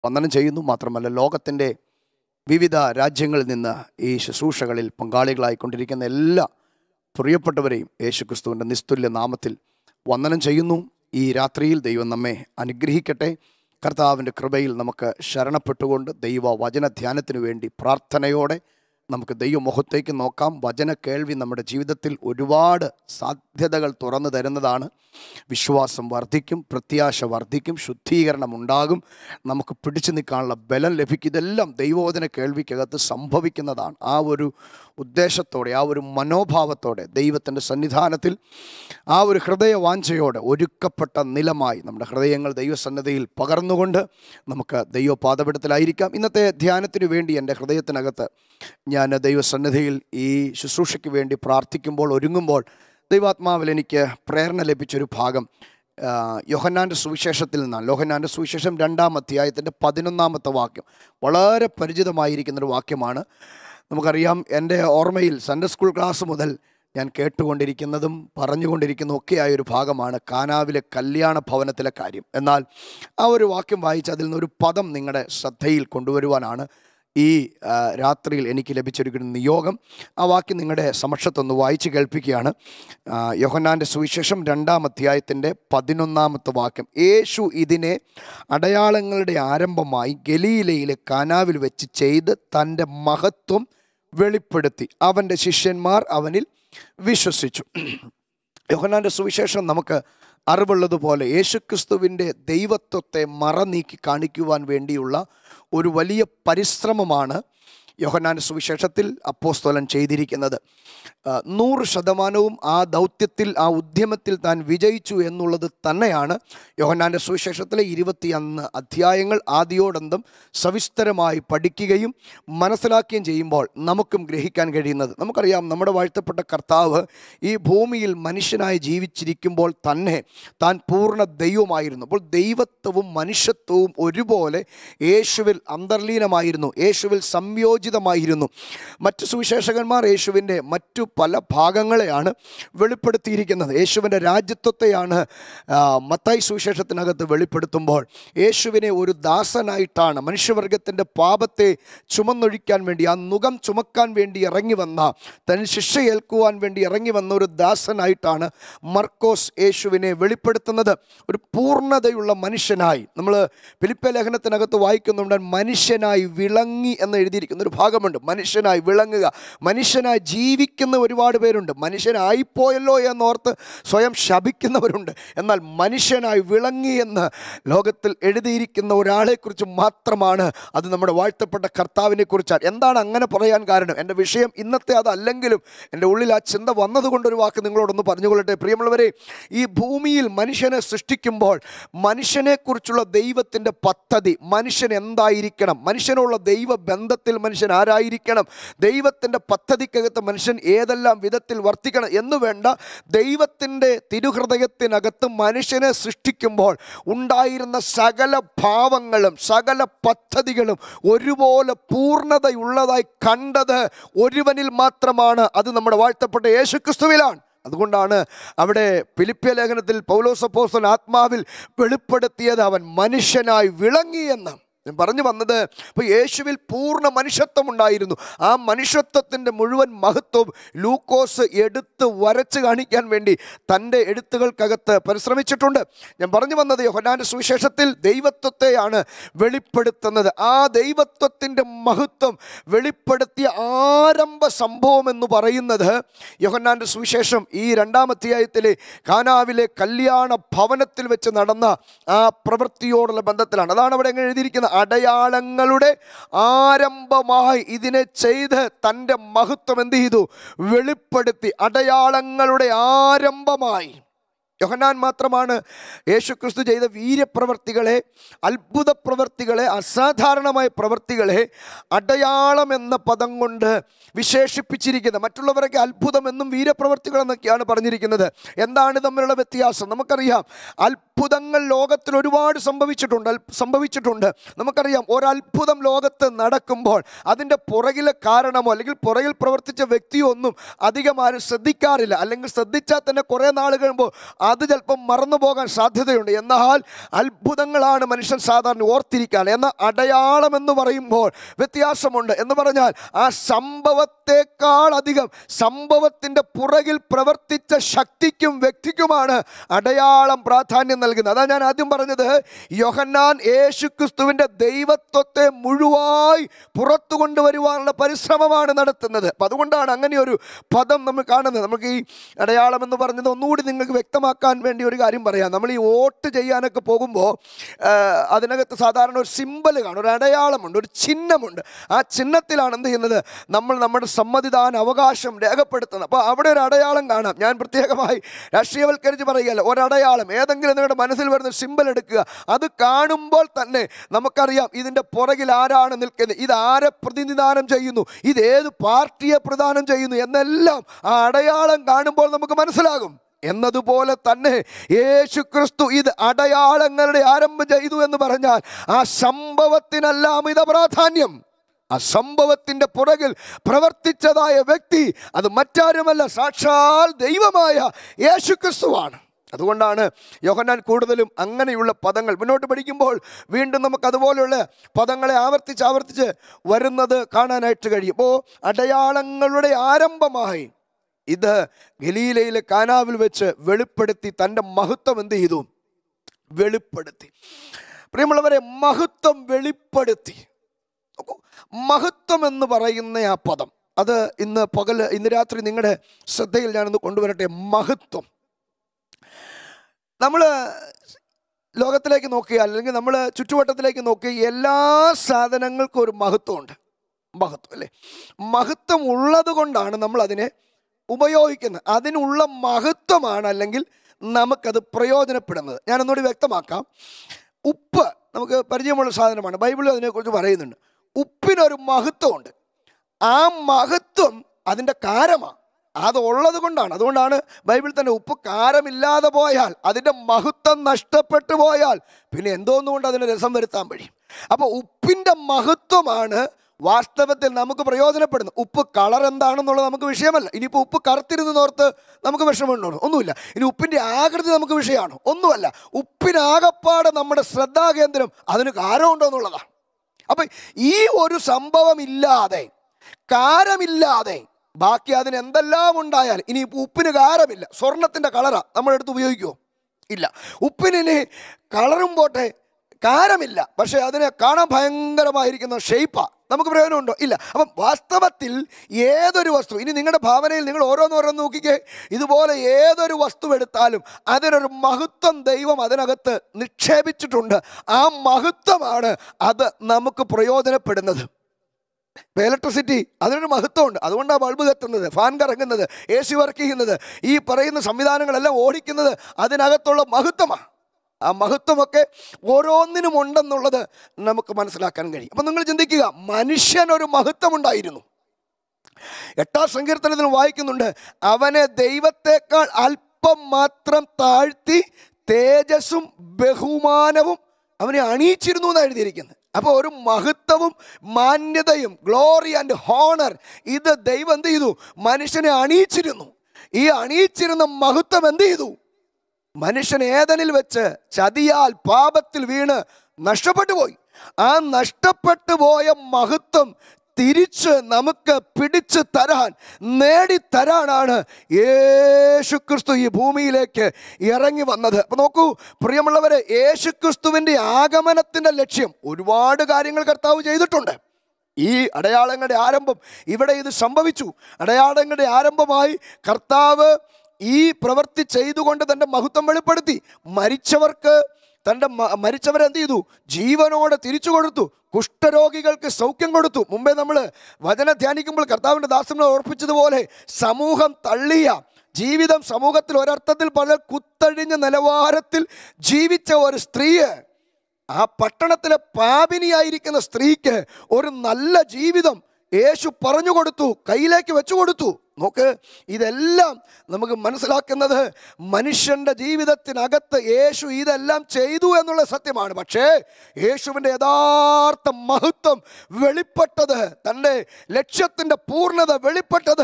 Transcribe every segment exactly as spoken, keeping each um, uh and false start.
വന്ദനം ചെയ്യുന്നു. മാത്രമല്ല ലോകത്തിൻ്റെ വിവിധ രാജ്യങ്ങളിൽ നിന്ന് ഈ ശുശ്രൂഷകളിൽ പങ്കാളികളായിക്കൊണ്ടിരിക്കുന്ന എല്ലാ പ്രിയപ്പെട്ടവരെയും യേശുക്രിസ്തുവിൻ്റെ നിസ്തുല്യ നാമത്തിൽ വന്ദനം ചെയ്യുന്നു. ഈ രാത്രിയിൽ ദൈവം നമ്മെ അനുഗ്രഹിക്കട്ടെ. കർത്താവിൻ്റെ കൃപയിൽ നമുക്ക് ശരണപ്പെട്ടുകൊണ്ട് ദൈവ വചന ധ്യാനത്തിനു വേണ്ടി പ്രാർത്ഥനയോടെ നമുക്ക് ദൈവമുഖത്തേക്ക് നോക്കാം. വചന കേൾവി നമ്മുടെ ജീവിതത്തിൽ ഒരുപാട് സാധ്യതകൾ തുറന്നു തരുന്നതാണ്. വിശ്വാസം വർദ്ധിക്കും, പ്രത്യാശ വർദ്ധിക്കും, ശുദ്ധീകരണം ഉണ്ടാകും, നമുക്ക് പിടിച്ചു നിൽക്കാനുള്ള ബലം ലഭിക്കും. ഇതെല്ലാം ദൈവവചന കേൾവിക്കകത്ത് സംഭവിക്കുന്നതാണ്. ആ ഒരു ഉദ്ദേശത്തോടെ, ആ ഒരു മനോഭാവത്തോടെ ദൈവത്തിൻ്റെ സന്നിധാനത്തിൽ ആ ഒരു ഹൃദയവാഞ്ചയോടെ ഒരുക്കപ്പെട്ട നിലമായി നമ്മുടെ ഹൃദയങ്ങൾ ദൈവസന്നിധിയിൽ പകർന്നുകൊണ്ട് നമുക്ക് ദൈവപാദപീഠത്തിലായിരിക്കാം. ഇന്നത്തെ ധ്യാനത്തിനു വേണ്ടി എൻ്റെ ഹൃദയത്തിനകത്ത് ഞാൻ ദൈവസന്നിധിയിൽ ഈ ശുശ്രൂഷയ്ക്ക് വേണ്ടി പ്രാർത്ഥിക്കുമ്പോൾ, ഒരുങ്ങുമ്പോൾ ദൈവാത്മാവിൽ എനിക്ക് പ്രേരണ ലഭിച്ചൊരു ഭാഗം യോഹന്നാൻ്റെ സുവിശേഷത്തിൽ നിന്നാണ്. യോഹന്നാൻ്റെ സുവിശേഷം രണ്ടാം അധ്യായത്തിൻ്റെ പതിനൊന്നാമത്തെ വാക്യം വളരെ പരിചിതമായിരിക്കുന്നൊരു വാക്യമാണ്. നമുക്കറിയാം, എൻ്റെ ഓർമ്മയിൽ സൺഡേ സ്കൂൾ ക്ലാസ് മുതൽ ഞാൻ കേട്ടുകൊണ്ടിരിക്കുന്നതും പറഞ്ഞുകൊണ്ടിരിക്കുന്നതും ഒക്കെയായൊരു ഭാഗമാണ് കാനാവിലെ കല്യാണ ഭവനത്തിലെ കാര്യം. എന്നാൽ ആ ഒരു വാക്യം വായിച്ച് അതിൽ നിന്നൊരു പദം നിങ്ങളുടെ ശ്രദ്ധയിൽ കൊണ്ടുവരുവാനാണ് ഈ രാത്രിയിൽ എനിക്ക് ലഭിച്ചൊരു നിയോഗം. ആ വാക്യം നിങ്ങളുടെ സമക്ഷത്തൊന്ന് വായിച്ച് കേൾപ്പിക്കുകയാണ്. യോഹന്നാൻ്റെ സുവിശേഷം രണ്ടാം അധ്യായത്തിൻ്റെ പതിനൊന്നാമത്തെ വാക്യം. യേശു ഇതിനെ അടയാളങ്ങളുടെ ആരംഭമായി ഗലീലയിലെ കാനാവിൽ വെച്ച് ചെയ്ത് തൻ്റെ മഹത്വം വെളിപ്പെടുത്തി. അവൻ്റെ ശിഷ്യന്മാർ അവനിൽ വിശ്വസിച്ചു. യോഹന്നാൻ്റെ സുവിശേഷം നമുക്ക് അറിവുള്ളതുപോലെ യേശുക്രിസ്തുവിൻ്റെ ദൈവത്വത്തെ മറനീക്കി കാണിക്കുവാൻ വേണ്ടിയുള്ള ഒരു വലിയ പരിശ്രമമാണ് യോഹന്നാൻ്റെ സുവിശേഷത്തിൽ അപ്പോസ്തലൻ ചെയ്തിരിക്കുന്നത്. നൂറ് ശതമാനവും ആ ദൗത്യത്തിൽ, ആ ഉദ്യമത്തിൽ താൻ വിജയിച്ചു എന്നുള്ളത് തന്നെയാണ് യോഹന്നാൻ്റെ സുവിശേഷത്തിലെ ഇരുപത്തിയൊന്ന് അധ്യായങ്ങൾ ആദ്യോടന്തം സവിസ്തരമായി പഠിക്കുകയും മനസ്സിലാക്കുകയും ചെയ്യുമ്പോൾ നമുക്കും ഗ്രഹിക്കാൻ കഴിയുന്നത്. നമുക്കറിയാം, നമ്മുടെ വാഴ്ത്തപ്പെട്ട കർത്താവ് ഈ ഭൂമിയിൽ മനുഷ്യനായി ജീവിച്ചിരിക്കുമ്പോൾ തന്നെ താൻ പൂർണ്ണ ദൈവമായിരുന്നു. അപ്പോൾ ദൈവത്വവും മനുഷ്യത്വവും ഒരുപോലെ യേശുവിൽ അന്തർലീനമായിരുന്നു, യേശുവിൽ സംയോജിതമായിരുന്നു. മറ്റു സുവിശേഷകന്മാർ യേശുവിൻ്റെ മറ്റു പല ഭാഗങ്ങളെയാണ് വെളിപ്പെടുത്തിയിരിക്കുന്നത്. യേശുവിൻ്റെ രാജ്യത്വത്തെയാണ് മത്തായി സുവിശേഷത്തിനകത്ത് വെളിപ്പെടുത്തുമ്പോൾ യേശുവിനെ ഒരു ദാസനായിട്ടാണ്, മനുഷ്യവർഗത്തിൻ്റെ പാപത്തെ ചുമന്നൊഴിക്കാൻ വേണ്ടി, ആ നുകം ചുമക്കാൻ വേണ്ടി ഇറങ്ങി വന്ന, തൻ ശിക്ഷ ഏൽക്കുവാൻ വേണ്ടി ഇറങ്ങി വന്ന ഒരു ദാസനായിട്ടാണ് മർക്കോസ് യേശുവിനെ വെളിപ്പെടുത്തുന്നത്. ഒരു പൂർണ്ണതയുള്ള മനുഷ്യനായി. നമ്മൾ ഫിലിപ്പിയ ലേഖനത്തിനകത്ത് വായിക്കുന്നുണ്ട്, മനുഷ്യനായി വിളങ്ങി എന്ന് എഴുതിയിരിക്കുന്ന ഒരു ഭാഗമുണ്ട്. മനുഷ്യനായി വിളങ്ങുക, മനുഷ്യനായി ജീവിക്കുന്ന ഒരുപാട് പേരുണ്ട്. മനുഷ്യനായിപ്പോയല്ലോ എന്നോർത്ത് സ്വയം ശപിക്കുന്നവരുണ്ട്. എന്നാൽ മനുഷ്യനായി വിളങ്ങി എന്ന് ലോകത്തിൽ എഴുതിയിരിക്കുന്ന ഒരാളെക്കുറിച്ച് മാത്രമാണ് അത് നമ്മുടെ വാഴ്ത്തപ്പെട്ട കർത്താവിനെ കുറിച്ചാണ്. എന്താണ് അങ്ങനെ പറയാൻ കാരണം? എൻ്റെ വിഷയം ഇന്നത്തെ അതല്ലെങ്കിലും എൻ്റെ ഉള്ളിൽ ആ ചിന്ത വന്നതുകൊണ്ടൊരു വാക്ക് നിങ്ങളോടൊന്ന് പറഞ്ഞുകൊള്ളട്ടെ. പ്രിയമുള്ളവരെ, ഈ ഭൂമിയിൽ മനുഷ്യനെ സൃഷ്ടിക്കുമ്പോൾ മനുഷ്യനെക്കുറിച്ചുള്ള ദൈവത്തിൻ്റെ പദ്ധതി, മനുഷ്യൻ എന്തായിരിക്കണം, മനുഷ്യനുള്ള ദൈവ ബന്ധത്തിൽ മനുഷ്യൻ ആരായിരിക്കണം, ദൈവത്തിൻ്റെ പദ്ധതിക്കകത്ത് മനുഷ്യൻ ഏതെല്ലാം വിധത്തിൽ വർത്തിക്കണം എന്നു വേണ്ട, ദൈവത്തിൻ്റെ തിരുഹൃദയത്തിനകത്ത് മനുഷ്യനെ സൃഷ്ടിക്കുമ്പോൾ ഉണ്ടായിരുന്ന സകല ഭാവങ്ങളും സകല പദ്ധതികളും ഒരുപോലെ പൂർണ്ണതയുള്ളതായി കണ്ടത് ഒരുവനിൽ മാത്രമാണ്. അത് നമ്മുടെ വാഴ്ത്തപ്പെട്ട യേശുക്രിസ്തുവിലാണ്. അതുകൊണ്ടാണ് അവിടെ ഫിലിപ്പിയ ലേഖനത്തിൽ പൗലോസ് അപ്പോസ്തലൻ ആത്മാവിൽ വെളിപ്പെടുത്തിയത് അവൻ മനുഷ്യനായി വിളങ്ങിയെന്ന്. ഞാൻ പറഞ്ഞു വന്നത്, ഇപ്പോൾ യേശുവിൽ പൂർണ്ണ മനുഷ്യത്വം ഉണ്ടായിരുന്നു. ആ മനുഷ്യത്വത്തിൻ്റെ മുഴുവൻ മഹത്വം ലൂക്കോസ് എടുത്ത് വരച്ച് കാണിക്കാൻ വേണ്ടി തൻ്റെ എഴുത്തുകൾക്കകത്ത് പരിശ്രമിച്ചിട്ടുണ്ട്. ഞാൻ പറഞ്ഞു വന്നത്, യോഹന്നാൻ്റെ സുവിശേഷത്തിൽ ദൈവത്വത്തെയാണ് വെളിപ്പെടുത്തുന്നത്. ആ ദൈവത്വത്തിൻ്റെ മഹത്വം വെളിപ്പെടുത്തിയ ആരംഭ സംഭവം എന്ന് പറയുന്നത് യോഹന്നാൻ്റെ സുവിശേഷം ഈ രണ്ടാം അധ്യായത്തിലെ കാനാവിലെ കല്യാണ ഭവനത്തിൽ വെച്ച് നടന്ന ആ പ്രവൃത്തിയോടുള്ള ബന്ധത്തിലാണ്. അതാണ് അവിടെ എങ്ങനെ എഴുതിയിരിക്കുന്നത്. അടയാളങ്ങളുടെ ആരംഭമായി ഇതിനെ ചെയ്ത് തൻ്റെ മഹത്വം എന്ത് ചെയ്തു? വെളിപ്പെടുത്തി. അടയാളങ്ങളുടെ ആരംഭമായി. യോഹന്നാൻ മാത്രമാണ് യേശുക്രിസ്തു ചെയ്ത വീര്യപ്രവർത്തികളെ, അത്ഭുത പ്രവർത്തികളെ, അസാധാരണമായ പ്രവർത്തികളെ അടയാളം എന്ന പദം കൊണ്ട് വിശേഷിപ്പിച്ചിരിക്കുന്നത്. മറ്റുള്ളവരൊക്കെ അത്ഭുതമെന്നും വീര്യപ്രവർത്തികളെന്നൊക്കെയാണ് പറഞ്ഞിരിക്കുന്നത്. എന്താണ് തമ്മിലുള്ള വ്യത്യാസം? നമുക്കറിയാം, അത്ഭുത അത്ഭുതങ്ങൾ ലോകത്തിൽ ഒരുപാട് സംഭവിച്ചിട്ടുണ്ട് സംഭവിച്ചിട്ടുണ്ട് നമുക്കറിയാം, ഒരത്ഭുതം ലോകത്ത് നടക്കുമ്പോൾ അതിൻ്റെ പുറകിലെ കാരണമോ അല്ലെങ്കിൽ പുറകിൽ പ്രവർത്തിച്ച വ്യക്തിയോ ഒന്നും അധികം ആരും ശ്രദ്ധിക്കാറില്ല. അല്ലെങ്കിൽ ശ്രദ്ധിച്ചാൽ തന്നെ കുറേ നാൾ കഴിയുമ്പോൾ അത് ചിലപ്പം മറന്നു പോകാൻ സാധ്യതയുണ്ട്. എന്നാൽ അത്ഭുതങ്ങളാണ് മനുഷ്യൻ സാധാരണ ഓർത്തിരിക്കാൻ. എന്നാൽ അടയാളം എന്ന് പറയുമ്പോൾ വ്യത്യാസമുണ്ട്. എന്ന് പറഞ്ഞാൽ ആ സംഭവത്തെക്കാൾ അധികം സംഭവത്തിൻ്റെ പുറകിൽ പ്രവർത്തിച്ച ശക്തിക്കും വ്യക്തിക്കുമാണ് അടയാളം പ്രാധാന്യം നൽകുന്നത്. അതാ ഞാൻ ആദ്യം പറഞ്ഞത്, യോഹന്നാൻ യേശുക്രിസ്തുവിൻ്റെ ദൈവത്വത്തെ മുഴുവായി പുറത്തു കൊണ്ടുവരുവാനുള്ള പരിശ്രമമാണ് നടത്തുന്നത്. അപ്പം അതുകൊണ്ടാണ് അങ്ങനെ ഒരു പദം നമ്മൾ കാണുന്നത്. നമുക്ക് ഈ അടയാളം എന്ന് പറഞ്ഞത് ഒന്നുകൂടി നിങ്ങൾക്ക് വ്യക്തമാക്കാൻ വേണ്ടി ഒരു കാര്യം പറയാം. നമ്മൾ ഈ വോട്ട് ചെയ്യാനൊക്കെ പോകുമ്പോൾ അതിനകത്ത് സാധാരണ ഒരു സിമ്പൽ കാണും, ഒരു അടയാളമുണ്ട്, ഒരു ചിഹ്നമുണ്ട്. ആ ചിഹ്നത്തിലാണ് എന്ത് ചെയ്യുന്നത്, നമ്മൾ നമ്മുടെ സമ്മതിദാന അവകാശം രേഖപ്പെടുത്തുന്നത്. അപ്പോൾ അവിടെ ഒരു അടയാളം കാണാം. ഞാൻ പ്രത്യേകമായി രാഷ്ട്രീയവൽക്കരിച്ച് പറയുകയല്ല, ഒരടയാളം ഏതെങ്കിലും നിങ്ങളുടെ മനസ്സിൽ വരുന്ന സിമ്പൽ എടുക്കുക. അത് കാണുമ്പോൾ തന്നെ നമുക്കറിയാം ഇതിൻ്റെ പുറകിൽ ആരാണ് നിൽക്കുന്നത്, ഇത് ആരെ പ്രതിനിധാനം ചെയ്യുന്നു, ഇത് ഏത് പാർട്ടിയെ പ്രദാനം ചെയ്യുന്നു എന്നെല്ലാം ആ അടയാളം കാണുമ്പോൾ നമുക്ക് മനസ്സിലാകും. എന്നതുപോലെ തന്നെ യേശുക്രിസ്തു ഇത് അടയാളങ്ങളുടെ ആരംഭം ചെയ്തു എന്ന് പറഞ്ഞാൽ ആ സംഭവത്തിനെല്ലാം ഇത് പ്രാധാന്യം. ആ സംഭവത്തിൻ്റെ പുറകിൽ പ്രവർത്തിച്ചതായ വ്യക്തി അത് മറ്റാരുമല്ല, സാക്ഷാൽ ദൈവമായ യേശുക്രിസ്തുവാണ്. അതുകൊണ്ടാണ് യോഹന്നാൻ കൂടുതലും അങ്ങനെയുള്ള പദങ്ങൾ മുന്നോട്ട് പഠിക്കുമ്പോൾ വീണ്ടും നമുക്ക് അതുപോലെയുള്ള പദങ്ങളെ ആവർത്തിച്ച് ആവർത്തിച്ച് വരുന്നത് കാണാനായിട്ട് കഴിയും. അപ്പോൾ അടയാളങ്ങളുടെ ആരംഭമായി ഇത് ഗലീലയിലെ കാനാവിൽ വെച്ച് വെളിപ്പെടുത്തി തൻ്റെ മഹത്വം എന്ത് ചെയ്തു, വെളിപ്പെടുത്തി. പ്രിയമുള്ളവരെ, മഹത്വം വെളിപ്പെടുത്തി. മഹത്വം എന്ന് പറയുന്ന ആ പദം, അത് ഇന്ന് പകൽ ഇന്ന് രാത്രി നിങ്ങളുടെ ശ്രദ്ധയിൽ ഞാനൊന്ന് കൊണ്ടുവരട്ടെ. മഹത്വം, നമ്മൾ ലോകത്തിലേക്ക് നോക്കിയാൽ അല്ലെങ്കിൽ നമ്മൾ ചുറ്റുവട്ടത്തിലേക്ക് നോക്കി എല്ലാ സാധനങ്ങൾക്കും ഒരു മഹത്വമുണ്ട്. മഹത്വം അല്ലേ, മഹത്വം ഉള്ളത് കൊണ്ടാണ് നമ്മൾ അതിനെ ഉപയോഗിക്കുന്നത്. അതിനുള്ള മഹത്വമാണ് അല്ലെങ്കിൽ നമുക്കത് പ്രയോജനപ്പെടുന്നത്. ഞാനൊന്നുകൂടി വ്യക്തമാക്കാം. ഉപ്പ് നമുക്ക് പരിചയമുള്ള സാധനമാണ്. ബൈബിളിൽ അതിനെക്കുറിച്ച് പറയുന്നുണ്ട്. ഉപ്പിനൊരു മഹത്വമുണ്ട്. ആ മഹത്വം അതിൻ്റെ കാരമാണ്, അത് ഉള്ളത് കൊണ്ടാണ്. അതുകൊണ്ടാണ് ബൈബിൾ തന്നെ ഉപ്പ് കാരമില്ലാതെ പോയാൽ, അതിൻ്റെ മഹത്വം നഷ്ടപ്പെട്ടു പോയാൽ പിന്നെ എന്തോന്നുകൊണ്ട് അതിന് രസം വരുത്താൻ കഴിയും. അപ്പോൾ ഉപ്പിൻ്റെ മഹത്വമാണ് വാസ്തവത്തിൽ നമുക്ക് പ്രയോജനപ്പെടുന്നത്. ഉപ്പ് കളർ എന്താണെന്നുള്ളത് നമുക്ക് വിഷയമല്ല. ഇനിയിപ്പോൾ ഉപ്പ് കറുത്തിരുന്നോർത്ത് നമുക്ക് വിഷമമുണ്ടോ? ഒന്നുമില്ല. ഇനി ഉപ്പിൻ്റെ ആകൃതി നമുക്ക് വിഷയമാണോ? ഒന്നുമല്ല. ഉപ്പിനാകപ്പാടെ നമ്മുടെ ശ്രദ്ധാകേന്ദ്രം അതിന് കാരമുണ്ടോ എന്നുള്ളതാണ്. അപ്പം ഈ ഒരു സംഭവം ഇല്ലാതെ, കാരമില്ലാതെ ബാക്കി അതിന് എന്തെല്ലാം ഉണ്ടായാൽ, ഇനി ഉപ്പിന് കാരമില്ല, സ്വർണത്തിൻ്റെ കളറാ നമ്മളെടുത്ത് ഉപയോഗിക്കുമോ? ഇല്ല. ഉപ്പിന് കളറും പോട്ടെ, കാരമില്ല, പക്ഷേ അതിനെ കാണാൻ ഭയങ്കരമായിരിക്കുന്ന ഷേപ്പാ, നമുക്ക് പ്രയോജനമുണ്ടോ? ഇല്ല. അപ്പം വാസ്തവത്തിൽ ഏതൊരു വസ്തു, ഇനി നിങ്ങളുടെ ഭാവനയിൽ നിങ്ങൾ ഓരോന്നോരോന്ന് നോക്കിക്കേ, ഇതുപോലെ ഏതൊരു വസ്തു എടുത്താലും അതിനൊരു മഹത്വം ദൈവം അതിനകത്ത് നിക്ഷേപിച്ചിട്ടുണ്ട്. ആ മഹത്വമാണ് അത് നമുക്ക് പ്രയോജനപ്പെടുന്നത്. ഇപ്പോൾ ഇലക്ട്രിസിറ്റി, അതിനൊരു മഹത്വമുണ്ട്. അതുകൊണ്ടാണ് ബൾബ് കത്തുന്നത്, ഫാൻ കറങ്ങുന്നത്, എ സി വർക്ക് ചെയ്യുന്നത്, ഈ പറയുന്ന സംവിധാനങ്ങളെല്ലാം ഓടിക്കുന്നത് അതിനകത്തുള്ള മഹത്വമാണ്. ആ മഹത്വമൊക്കെ ഓരോന്നിനും ഉണ്ടെന്നുള്ളത് നമുക്ക് മനസ്സിലാക്കാൻ കഴിയും. അപ്പം നിങ്ങൾ ചിന്തിക്കുക, മനുഷ്യനൊരു മഹത്വമുണ്ടായിരുന്നു. എട്ടാം സങ്കീർത്തനത്തിൽ വായിക്കുന്നുണ്ട്, അവനെ ദൈവത്തെക്കാൾ അല്പം മാത്രം താഴ്ത്തി തേജസ്സും ബഹുമാനവും അവനെ അണിയിച്ചിരുന്നു എന്നാണ് എഴുതിയിരിക്കുന്നത്. അപ്പോൾ ഒരു മഹത്വവും മാന്യതയും, ഗ്ലോറി ആൻഡ് ഹോണർ, ഇത് ദൈവം എന്ത് ചെയ്തു? മനുഷ്യനെ അണിയിച്ചിരുന്നു. ഈ അണിയിച്ചിരുന്ന മഹത്വം എന്ത് ചെയ്തു? മനുഷ്യൻ ഏദനിൽ വെച്ച് ചതിയാൽ പാപത്തിൽ വീണ് നഷ്ടപ്പെട്ടു പോയി. ആ നഷ്ടപ്പെട്ടു പോയ മഹത്വം തിരിച്ച് നമുക്ക് പിടിച്ചു തരാൻ, നേടിത്തരാനാണ് യേശുക്രിസ്തു ഈ ഭൂമിയിലേക്ക് ഇറങ്ങി വന്നത്. അപ്പോൾ നോക്കൂ പ്രിയമുള്ളവരെ, യേശുക്രിസ്തുവിൻ്റെ ആഗമനത്തിൻ്റെ ലക്ഷ്യം ഒരുപാട് കാര്യങ്ങൾ കർത്താവ് ചെയ്തിട്ടുണ്ട്. ഈ അടയാളങ്ങളുടെ ആരംഭം ഇവിടെ ഇത് സംഭവിച്ചു. അടയാളങ്ങളുടെ ആരംഭമായി കർത്താവ് ഈ പ്രവൃത്തി ചെയ്തുകൊണ്ട് തൻ്റെ മഹത്വം വെളിപ്പെടുത്തി. മരിച്ചവർക്ക് തൻ്റെ മരിച്ചവരെ എന്ത് ചെയ്തു? ജീവനോടെ തിരിച്ചു കൊടുത്തു. കുഷ്ഠരോഗികൾക്ക് സൗഖ്യം കൊടുത്തു. മുമ്പേ നമ്മൾ വചനം ധ്യാനിക്കുമ്പോൾ കർത്താവിൻ്റെ ദാസനെ ഓർപ്പിച്ചതുപോലെ സമൂഹം തള്ളിയ ജീവിതം, സമൂഹത്തിൽ ഒരർത്ഥത്തിൽ പല കുത്തഴിഞ്ഞ നിലവാരത്തിൽ ജീവിച്ച ഒരു സ്ത്രീയെ, ആ പട്ടണത്തിലെ പാപിനിയായിരിക്കുന്ന സ്ത്രീക്ക് ഒരു നല്ല ജീവിതം യേശു പറഞ്ഞു കൊടുത്തു, കയ്യിലേക്ക് വെച്ചു കൊടുത്തു. നോക്ക്, ഇതെല്ലാം നമുക്ക് മനസ്സിലാക്കുന്നത് മനുഷ്യൻ്റെ ജീവിതത്തിനകത്ത് യേശു ഇതെല്ലാം ചെയ്തു എന്നുള്ള സത്യമാണ്. പക്ഷേ യേശുവിൻ്റെ യഥാർത്ഥ മഹത്വം വെളിപ്പെട്ടത്, തൻ്റെ ലക്ഷ്യത്തിൻ്റെ പൂർണ്ണത വെളിപ്പെട്ടത്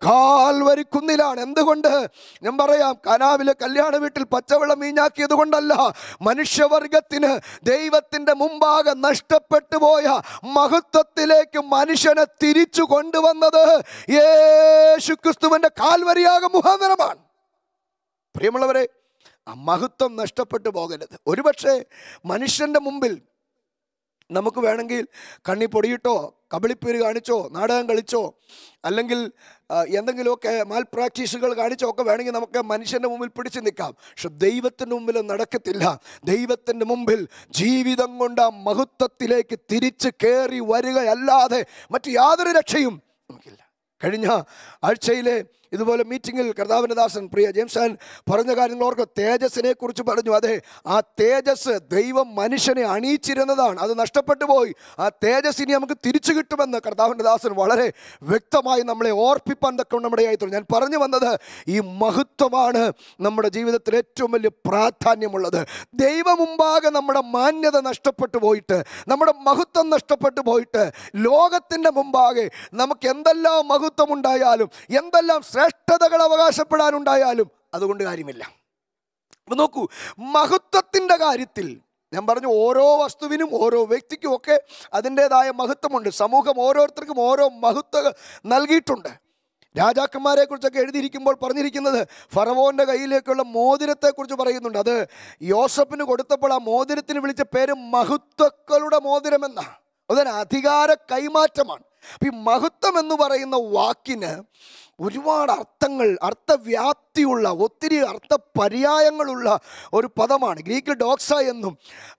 കാൽവരി കുന്നിലാണ്. എന്തുകൊണ്ട്? ഞാൻ പറയാം, കാനാവിലെ കല്യാണ വീട്ടിൽ പച്ചവെള്ളം വീഞ്ഞാക്കിയത് കൊണ്ടല്ല. മനുഷ്യവർഗത്തിന് ദൈവത്തിൻ്റെ മുമ്പാകെ നഷ്ടപ്പെട്ടു പോയ മഹത്വത്തിലേക്ക് മനുഷ്യനെ തിരിച്ചു കൊണ്ടുവന്നത് യേശുക്രിസ്തുവിന്റെ കാൽവരിയാഗം മുഖാന്തരമാണ്. പ്രിയമുള്ളവരെ, ആ മഹത്വം നഷ്ടപ്പെട്ടു പോകരുത്. ഒരുപക്ഷെ മനുഷ്യന്റെ മുമ്പിൽ നമുക്ക് വേണമെങ്കിൽ കണ്ണി പൊടിയിട്ടോ കബളിപ്പേര് കാണിച്ചോ നാടകം കളിച്ചോ അല്ലെങ്കിൽ എന്തെങ്കിലുമൊക്കെ മാൽ പ്രാക്ടീസുകൾ കാണിച്ചോ ഒക്കെ വേണമെങ്കിൽ നമുക്ക് മനുഷ്യൻ്റെ മുമ്പിൽ പിടിച്ചു നിൽക്കാം. പക്ഷെ ദൈവത്തിൻ്റെ മുമ്പിൽ നടക്കത്തില്ല. ദൈവത്തിൻ്റെ മുമ്പിൽ ജീവിതം കൊണ്ട് ആ മഹത്വത്തിലേക്ക് തിരിച്ച് കയറി വരികയല്ലാതെ മറ്റു യാതൊരു രക്ഷയും നമുക്കില്ല. കഴിഞ്ഞ ആഴ്ചയിലെ ഇതുപോലെ മീറ്റിങ്ങിൽ കർത്താവിൻ്റെ ദാസൻ പ്രിയ ജെയിംസ് പറഞ്ഞ കാര്യങ്ങൾ ഓർക്ക് തേജസ്സിനെ കുറിച്ച് പറഞ്ഞു. അതെ, ആ തേജസ് ദൈവം മനുഷ്യനെ അണിയിച്ചിരുന്നതാണ്, അത് നഷ്ടപ്പെട്ടു പോയി. ആ തേജസ് ഇനി നമുക്ക് തിരിച്ചു കിട്ടുമെന്ന് കർത്താവിൻ്റെ ദാസൻ വളരെ വ്യക്തമായി നമ്മളെ ഓർപ്പിപ്പാൻ തക്ക നമ്മുടെ ആയി. ഞാൻ പറഞ്ഞു വന്നത്, ഈ മഹത്വമാണ് നമ്മുടെ ജീവിതത്തിൽ ഏറ്റവും വലിയ പ്രാധാന്യമുള്ളത്. ദൈവം മുമ്പാകെ നമ്മുടെ മാന്യത നഷ്ടപ്പെട്ടു പോയിട്ട്, നമ്മുടെ മഹത്വം നഷ്ടപ്പെട്ടു പോയിട്ട്, ലോകത്തിൻ്റെ മുമ്പാകെ നമുക്ക് എന്തെല്ലാം മഹത്വം ഉണ്ടായാലും എന്തെല്ലാം ശ്രേഷ്ഠതകൾ അവകാശപ്പെടാനുണ്ടായാലും അതുകൊണ്ട് കാര്യമില്ല. അപ്പൊ നോക്കൂ, മഹത്വത്തിൻ്റെ കാര്യത്തിൽ ഞാൻ പറഞ്ഞു, ഓരോ വസ്തുവിനും ഓരോ വ്യക്തിക്കും ഒക്കെ അതിൻ്റെതായ മഹത്വമുണ്ട്. സമൂഹം ഓരോരുത്തർക്കും ഓരോ മഹത്വം നൽകിയിട്ടുണ്ട്. രാജാക്കന്മാരെ കുറിച്ചൊക്കെ എഴുതിയിരിക്കുമ്പോൾ പറഞ്ഞിരിക്കുന്നത് ഫറവോന്റെ കയ്യിലേക്കുള്ള മോതിരത്തെക്കുറിച്ച് പറയുന്നുണ്ട്. അത് യോസഫിന് കൊടുത്തപ്പോൾ ആ മോതിരത്തിന് വിളിച്ച പേര് മഹത്വക്കളുടെ മോതിരമെന്നാണ്. അതൊരു അധികാര കൈമാറ്റമാണ്. അപ്പം ഈ മഹത്വം എന്ന് പറയുന്ന വാക്കിന് ഒരുപാട് അർത്ഥങ്ങൾ, അർത്ഥവ്യാപ്തിയുള്ള ഒത്തിരി അർത്ഥപര്യായങ്ങളുള്ള ഒരു പദമാണ്. ഗ്രീക്കിൽ ഡോക്സ എന്നും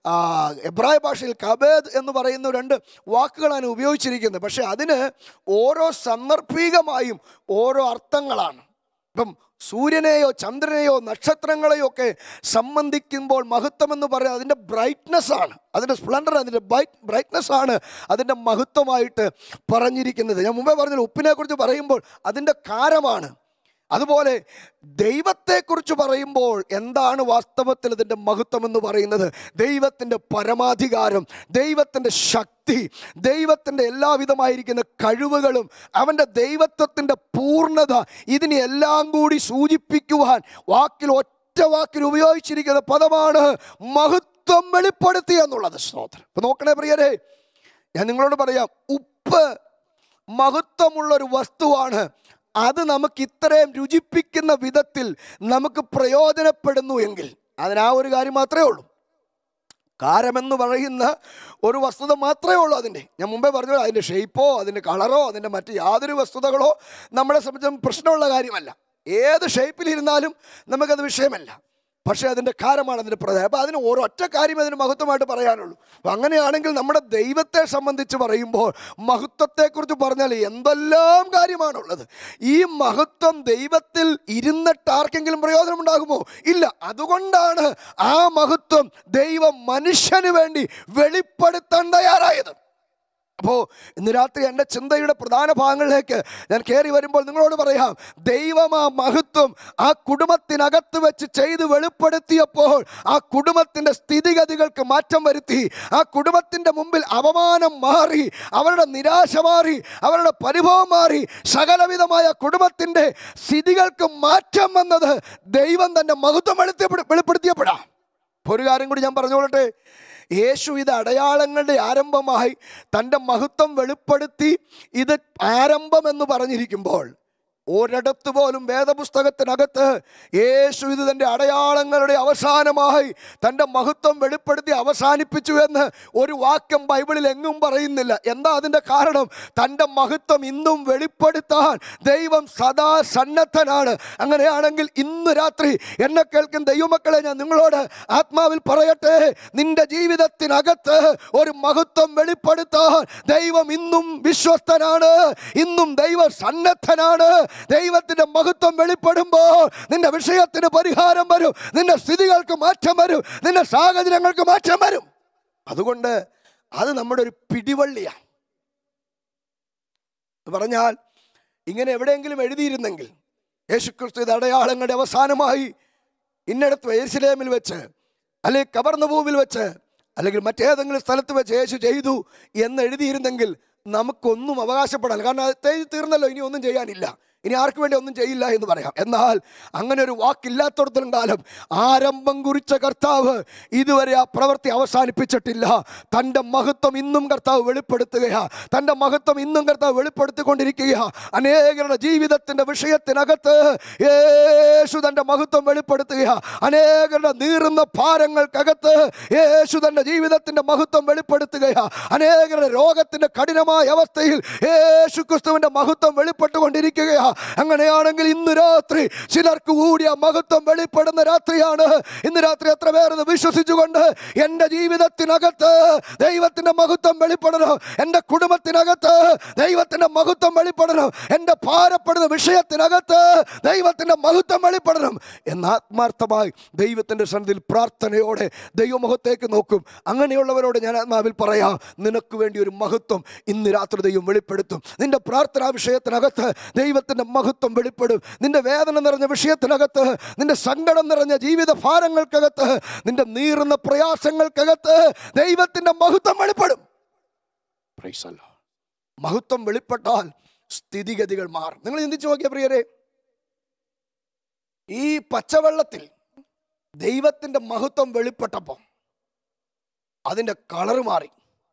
എബ്രായ ഭാഷയിൽ കബേദ് എന്ന് പറയുന്ന രണ്ട് വാക്കുകളാണ് ഉപയോഗിച്ചിരിക്കുന്നത്. പക്ഷെ അതിന് ഓരോ സന്ദർഭികമായും ഓരോ അർത്ഥങ്ങളാണ്. ഇപ്പം സൂര്യനെയോ ചന്ദ്രനെയോ നക്ഷത്രങ്ങളെയോ ഒക്കെ സംബന്ധിക്കുമ്പോൾ മഹത്വം എന്ന് പറയുന്നത് അതിൻ്റെ ബ്രൈറ്റ്നെസ് ആണ്, അതിൻ്റെ സ്പ്ലൻഡർ, അതിൻ്റെ ബ്രൈറ്റ്നെസ് ആണ് അതിൻ്റെ മഹത്വമായിട്ട് പറഞ്ഞിരിക്കുന്നത്. ഞാൻ മുമ്പേ പറഞ്ഞ ഉപ്പിനെ കുറിച്ച് പറയുമ്പോൾ അതിൻ്റെ കാരമാണ്. അതുപോലെ ദൈവത്തെക്കുറിച്ച് പറയുമ്പോൾ എന്താണ് വാസ്തവത്തിൽ ഇതിൻ്റെ മഹത്വം എന്ന് പറയുന്നത്? ദൈവത്തിൻ്റെ പരമാധികാരം, ദൈവത്തിൻ്റെ ശക്തി, ദൈവത്തിൻ്റെ എല്ലാവിധമായിരിക്കുന്ന കഴിവുകളും അവൻ്റെ ദൈവത്വത്തിൻ്റെ പൂർണ്ണത, ഇതിനെല്ലാം കൂടി സൂചിപ്പിക്കുവാൻ വാക്കിൽ ഒറ്റ വാക്കിൽ ഉപയോഗിച്ചിരിക്കുന്ന പദമാണ് മഹത്വം വെളിപ്പെടുത്തുക എന്നുള്ളത്. സ്തോത്രം. ഇപ്പൊ നോക്കണേ പ്രിയരെ, ഞാൻ നിങ്ങളോട് പറയാം, ഉപ്പ് മഹത്വമുള്ളൊരു വസ്തുവാണ്. അത് നമുക്ക് ഇത്രയും രുചിപ്പിക്കുന്ന വിധത്തിൽ നമുക്ക് പ്രയോജനപ്പെടുന്നു എങ്കിൽ അതിന് ആ ഒരു കാര്യം മാത്രമേ ഉള്ളൂ. കാരമെന്ന് പറയുന്ന ഒരു വസ്തുത മാത്രമേ ഉള്ളൂ അതിൻ്റെ. ഞാൻ മുമ്പേ പറഞ്ഞു, അതിൻ്റെ ഷേപ്പോ അതിൻ്റെ കളറോ അതിൻ്റെ മറ്റ് യാതൊരു വസ്തുതകളോ നമ്മളെ സംബന്ധിച്ചും പ്രശ്നമുള്ള കാര്യമല്ല. ഏത് ഷേപ്പിലിരുന്നാലും നമുക്കത് വിഷയമല്ല. പക്ഷേ അതിൻ്റെ കാരമാണ് അതിൻ്റെ പ്രധാനം. അപ്പോൾ അതിന് ഒരൊറ്റ കാര്യം അതിന് മഹത്വമായിട്ട് പറയാനുള്ളൂ. അപ്പം അങ്ങനെയാണെങ്കിൽ നമ്മുടെ ദൈവത്തെ സംബന്ധിച്ച് പറയുമ്പോൾ മഹത്വത്തെക്കുറിച്ച് പറഞ്ഞാൽ എന്തെല്ലാം കാര്യമാണുള്ളത്. ഈ മഹത്വം ദൈവത്തിൽ ഇരുന്നിട്ട് ആർക്കെങ്കിലും പ്രയോജനം ഉണ്ടാകുമോ? ഇല്ല. അതുകൊണ്ടാണ് ആ മഹത്വം ദൈവം മനുഷ്യന് വേണ്ടി വെളിപ്പെടുത്താൻ തയ്യാറായത്. അപ്പോൾ ഇന്ന് രാത്രി എൻ്റെ ചിന്തയുടെ പ്രധാന ഭാഗങ്ങളിലേക്ക് ഞാൻ കയറി വരുമ്പോൾ നിങ്ങളോട് പറയാം, ദൈവം ആ മഹത്വം ആ കുടുംബത്തിനകത്ത് വെച്ച് ചെയ്ത് വെളിപ്പെടുത്തിയപ്പോൾ ആ കുടുംബത്തിൻ്റെ സ്ഥിതിഗതികൾക്ക് മാറ്റം വരുത്തി. ആ കുടുംബത്തിൻ്റെ മുമ്പിൽ അപമാനം മാറി, അവരുടെ നിരാശ മാറി, അവരുടെ പരിഭവം മാറി, സകലവിധമായ കുടുംബത്തിൻ്റെ സ്ഥിതികൾക്ക് മാറ്റം വന്നത് ദൈവം തൻ്റെ മഹത്വം വെളിപ്പെടുത്തിയപ്പെടാം. ഒരു കാര്യം കൂടി ഞാൻ പറഞ്ഞോളട്ടെ, യേശു ഇത് അടയാളങ്ങളുടെ ആരംഭമായി തൻ്റെ മഹത്വം വെളിപ്പെടുത്തി ഇത് ആരംഭമെന്ന് പറഞ്ഞിരിക്കുമ്പോൾ ഒരിടത്ത് പോലും വേദപുസ്തകത്തിനകത്ത് യേശു ഇത് തൻ്റെ അടയാളങ്ങളുടെ അവസാനമായി തൻ്റെ മഹത്വം വെളിപ്പെടുത്തി അവസാനിപ്പിച്ചു എന്ന് ഒരു വാക്യം ബൈബിളിൽ എങ്ങും പറയുന്നില്ല. എന്താ അതിൻ്റെ കാരണം? തൻ്റെ മഹത്വം ഇന്നും വെളിപ്പെടുത്താൻ ദൈവം സദാ സന്നദ്ധനാണ്. അങ്ങനെയാണെങ്കിൽ ഇന്ന് രാത്രി എന്നെ കേൾക്കുന്ന ദൈവമക്കളെ, ഞാൻ നിങ്ങളോട് ആത്മാവിൽ പറയട്ടെ, നിന്റെ ജീവിതത്തിനകത്ത് ഒരു മഹത്വം വെളിപ്പെടുത്താൻ ദൈവം ഇന്നും വിശ്വസ്തനാണ്, ഇന്നും ദൈവ സന്നദ്ധനാണ്. ദൈവത്തിന്റെ മഹത്വം വെളിപ്പെടുമ്പോൾ നിന്റെ വിഷയത്തിന് പരിഹാരം വരും, നിന്റെ സ്ഥിതികൾക്ക് മാറ്റം വരും, നിന്റെ സാഹചര്യങ്ങൾക്ക് മാറ്റം വരും. അതുകൊണ്ട് അത് നമ്മുടെ ഒരു പിടിവള്ളിയാണ്. പറഞ്ഞാൽ ഇങ്ങനെ എവിടെയെങ്കിലും എഴുതിയിരുന്നെങ്കിൽ യേശുക്രിസ്തു ഇത് അടയാളങ്ങളുടെ അവസാനമായി ഇന്നടത്ത് യെരുശലേമിൽ വെച്ച് അല്ലെങ്കിൽ കബർന്നഭൂമിൽ വെച്ച് അല്ലെങ്കിൽ മറ്റേതെങ്കിലും സ്ഥലത്ത് വെച്ച് യേശു ചെയ്തു എന്ന് എഴുതിയിരുന്നെങ്കിൽ നമുക്കൊന്നും അവകാശപ്പെടാൻ, കാരണം അത് തീർന്നല്ലോ, ഇനി ഒന്നും ചെയ്യാനില്ല, ഇനി ആർക്ക് വേണ്ടി ഒന്നും ചെയ്യില്ല എന്ന് പറയാം. എന്നാൽ അങ്ങനെ ഒരു വാക്കില്ലാത്തടത്തോളം കാലം ആരംഭം കുറിച്ച കർത്താവ് ഇതുവരെ ആ പ്രവൃത്തി അവസാനിപ്പിച്ചിട്ടില്ല. തൻ്റെ മഹത്വം ഇന്നും കർത്താവ് വെളിപ്പെടുത്തുകയാ, തൻ്റെ മഹത്വം ഇന്നും കർത്താവ് വെളിപ്പെടുത്തിക്കൊണ്ടിരിക്കുകയാ. അനേകരുടെ ജീവിതത്തിൻ്റെ വിഷയത്തിനകത്ത് യേശു തൻ്റെ മഹത്വം വെളിപ്പെടുത്തുകയാ. അനേകരുടെ നീറുന്ന ഭാരങ്ങൾക്കകത്ത് യേശു തൻ്റെ ജീവിതത്തിൻ്റെ മഹത്വം വെളിപ്പെടുത്തുകയാ. അനേകരുടെ രോഗത്തിൻ്റെ കഠിനമായ അവസ്ഥയിൽ യേശു ക്രിസ്തുവിൻ്റെ മഹത്വം വെളിപ്പെട്ടുകൊണ്ടിരിക്കുകയാ. അങ്ങനെയാണെങ്കിൽ ഇന്ന് രാത്രി ചിലർക്ക് കൂടി ആ മഹത്വം വെളിപ്പെടുന്ന രാത്രിയാണ്. ഇന്ന് രാത്രി എത്ര പേരെന്ന് വിശ്വസിച്ചുകൊണ്ട് എൻ്റെ ജീവിതത്തിനകത്ത് ദൈവത്തിൻ്റെ മഹത്വം വെളിപ്പെടണം, എൻ്റെ കുടുംബത്തിനകത്ത് ദൈവത്തിൻ്റെ മഹത്വം വെളിപ്പെടണം, എൻ്റെ ഭാരപ്പെടുന്ന വിഷയത്തിനകത്ത് ദൈവത്തിൻ്റെ മഹത്വം വെളിപ്പെടണം എന്ന് ആത്മാർത്ഥമായി ദൈവത്തിൻ്റെ സന്നിധിയിൽ പ്രാർത്ഥനയോടെ ദൈവമുഖത്തേക്ക് നോക്കും. അങ്ങനെയുള്ളവരോട് ഞാൻ ആത്മാവിൽ പറയാം, നിനക്ക് വേണ്ടി ഒരു മഹത്വം ഇന്ന് രാത്രി ദൈവം വെളിപ്പെടുത്തും. നിന്റെ പ്രാർത്ഥനാ വിഷയത്തിനകത്ത് ദൈവത്തിൻ്റെ മഹത്വം വെളിപ്പെടും. നിന്റെ വേദന നിറഞ്ഞ വിഷയത്തിനകത്ത്, നിന്റെ സങ്കടം നിറഞ്ഞ ജീവിത ഭാരങ്ങൾക്കകത്ത്, നിന്റെ നീറുന്ന പ്രയാസങ്ങൾക്കകത്ത് ദൈവത്തിന്റെ മഹത്വം വെളിപ്പെടും. മഹത്വം വെളിപ്പെട്ടാൽ സ്ഥിതിഗതികൾ മാറും. നിങ്ങൾ ചിന്തിച്ചു നോക്കിയ പ്രിയരെ, ഈ പച്ചവെള്ളത്തിൽ ദൈവത്തിന്റെ മഹത്വം വെളിപ്പെട്ടപ്പോൾ അതിന്റെ കളറ് മാറി,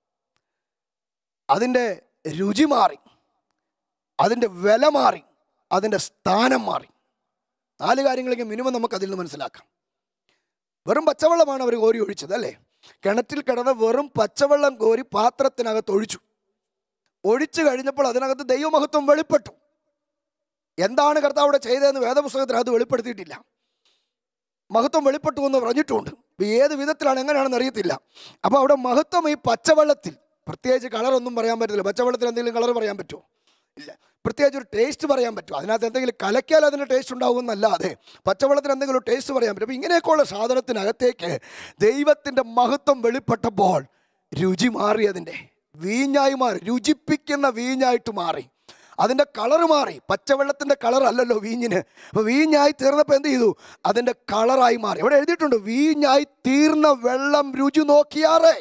അതിന്റെ രുചി മാറി, അതിന്റെ വില മാറി, അതിൻ്റെ സ്ഥാനം മാറി. നാല് കാര്യങ്ങളെങ്കിലും മിനിമം നമുക്ക് അതിൽ നിന്ന് മനസ്സിലാക്കാം. വെറും പച്ചവെള്ളമാണ് അവർ കോരി ഒഴിച്ചത്, അല്ലേ? കിണറ്റിൽ കിടന്ന വെറും പച്ചവെള്ളം കോരി പാത്രത്തിനകത്ത് ഒഴിച്ചു. ഒഴിച്ചു കഴിഞ്ഞപ്പോൾ അതിനകത്ത് ദൈവമഹത്വം വെളിപ്പെട്ടു. എന്താണ് കർത്താവ് അവിടെ ചെയ്തതെന്ന് വേദപുസ്തകത്തിനകത്ത് വെളിപ്പെടുത്തിയിട്ടില്ല. മഹത്വം വെളിപ്പെട്ടു എന്ന് പറഞ്ഞിട്ടുണ്ട്. ഏത് വിധത്തിലാണ് എങ്ങനെയാണെന്ന് അറിയത്തില്ല. അപ്പോൾ അവിടെ മഹത്വം ഈ പച്ചവെള്ളത്തിൽ, പ്രത്യേകിച്ച് കളറൊന്നും പറയാൻ പറ്റില്ല. പച്ചവെള്ളത്തിൽ എന്തെങ്കിലും കളർ പറയാൻ പറ്റുമോ? ഇല്ല. പ്രത്യേകിച്ച് ഒരു ടേസ്റ്റ് പറയാൻ പറ്റും. അതിനകത്ത് എന്തെങ്കിലും കലക്കിയാൽ അതിന് ടേസ്റ്റ് ഉണ്ടാവുമെന്നല്ലാതെ പച്ചവെള്ളത്തിന് എന്തെങ്കിലും ഒരു ടേസ്റ്റ് പറയാൻ പറ്റും. അപ്പോൾ ഇങ്ങനെയൊക്കെയുള്ള സാധനത്തിനകത്തേക്ക് ദൈവത്തിൻ്റെ മഹത്വം വെളിപ്പെട്ടപ്പോൾ രുചി മാറി, അതിൻ്റെ വീഞ്ഞായി മാറി, രുചിപ്പിക്കുന്ന വീഞ്ഞായിട്ട് മാറി. അതിൻ്റെ കളറ് മാറി. പച്ചവെള്ളത്തിൻ്റെ കളർ അല്ലല്ലോ വീഞ്ഞിന്. അപ്പോൾ വീഞ്ഞായി തീർന്നപ്പോൾ എന്ത് ചെയ്തു? അതിൻ്റെ കളറായി മാറി. ഇവിടെ എഴുതിയിട്ടുണ്ട്, വീഞ്ഞായി തീർന്ന വെള്ളം രുചി നോക്കിയാറേ.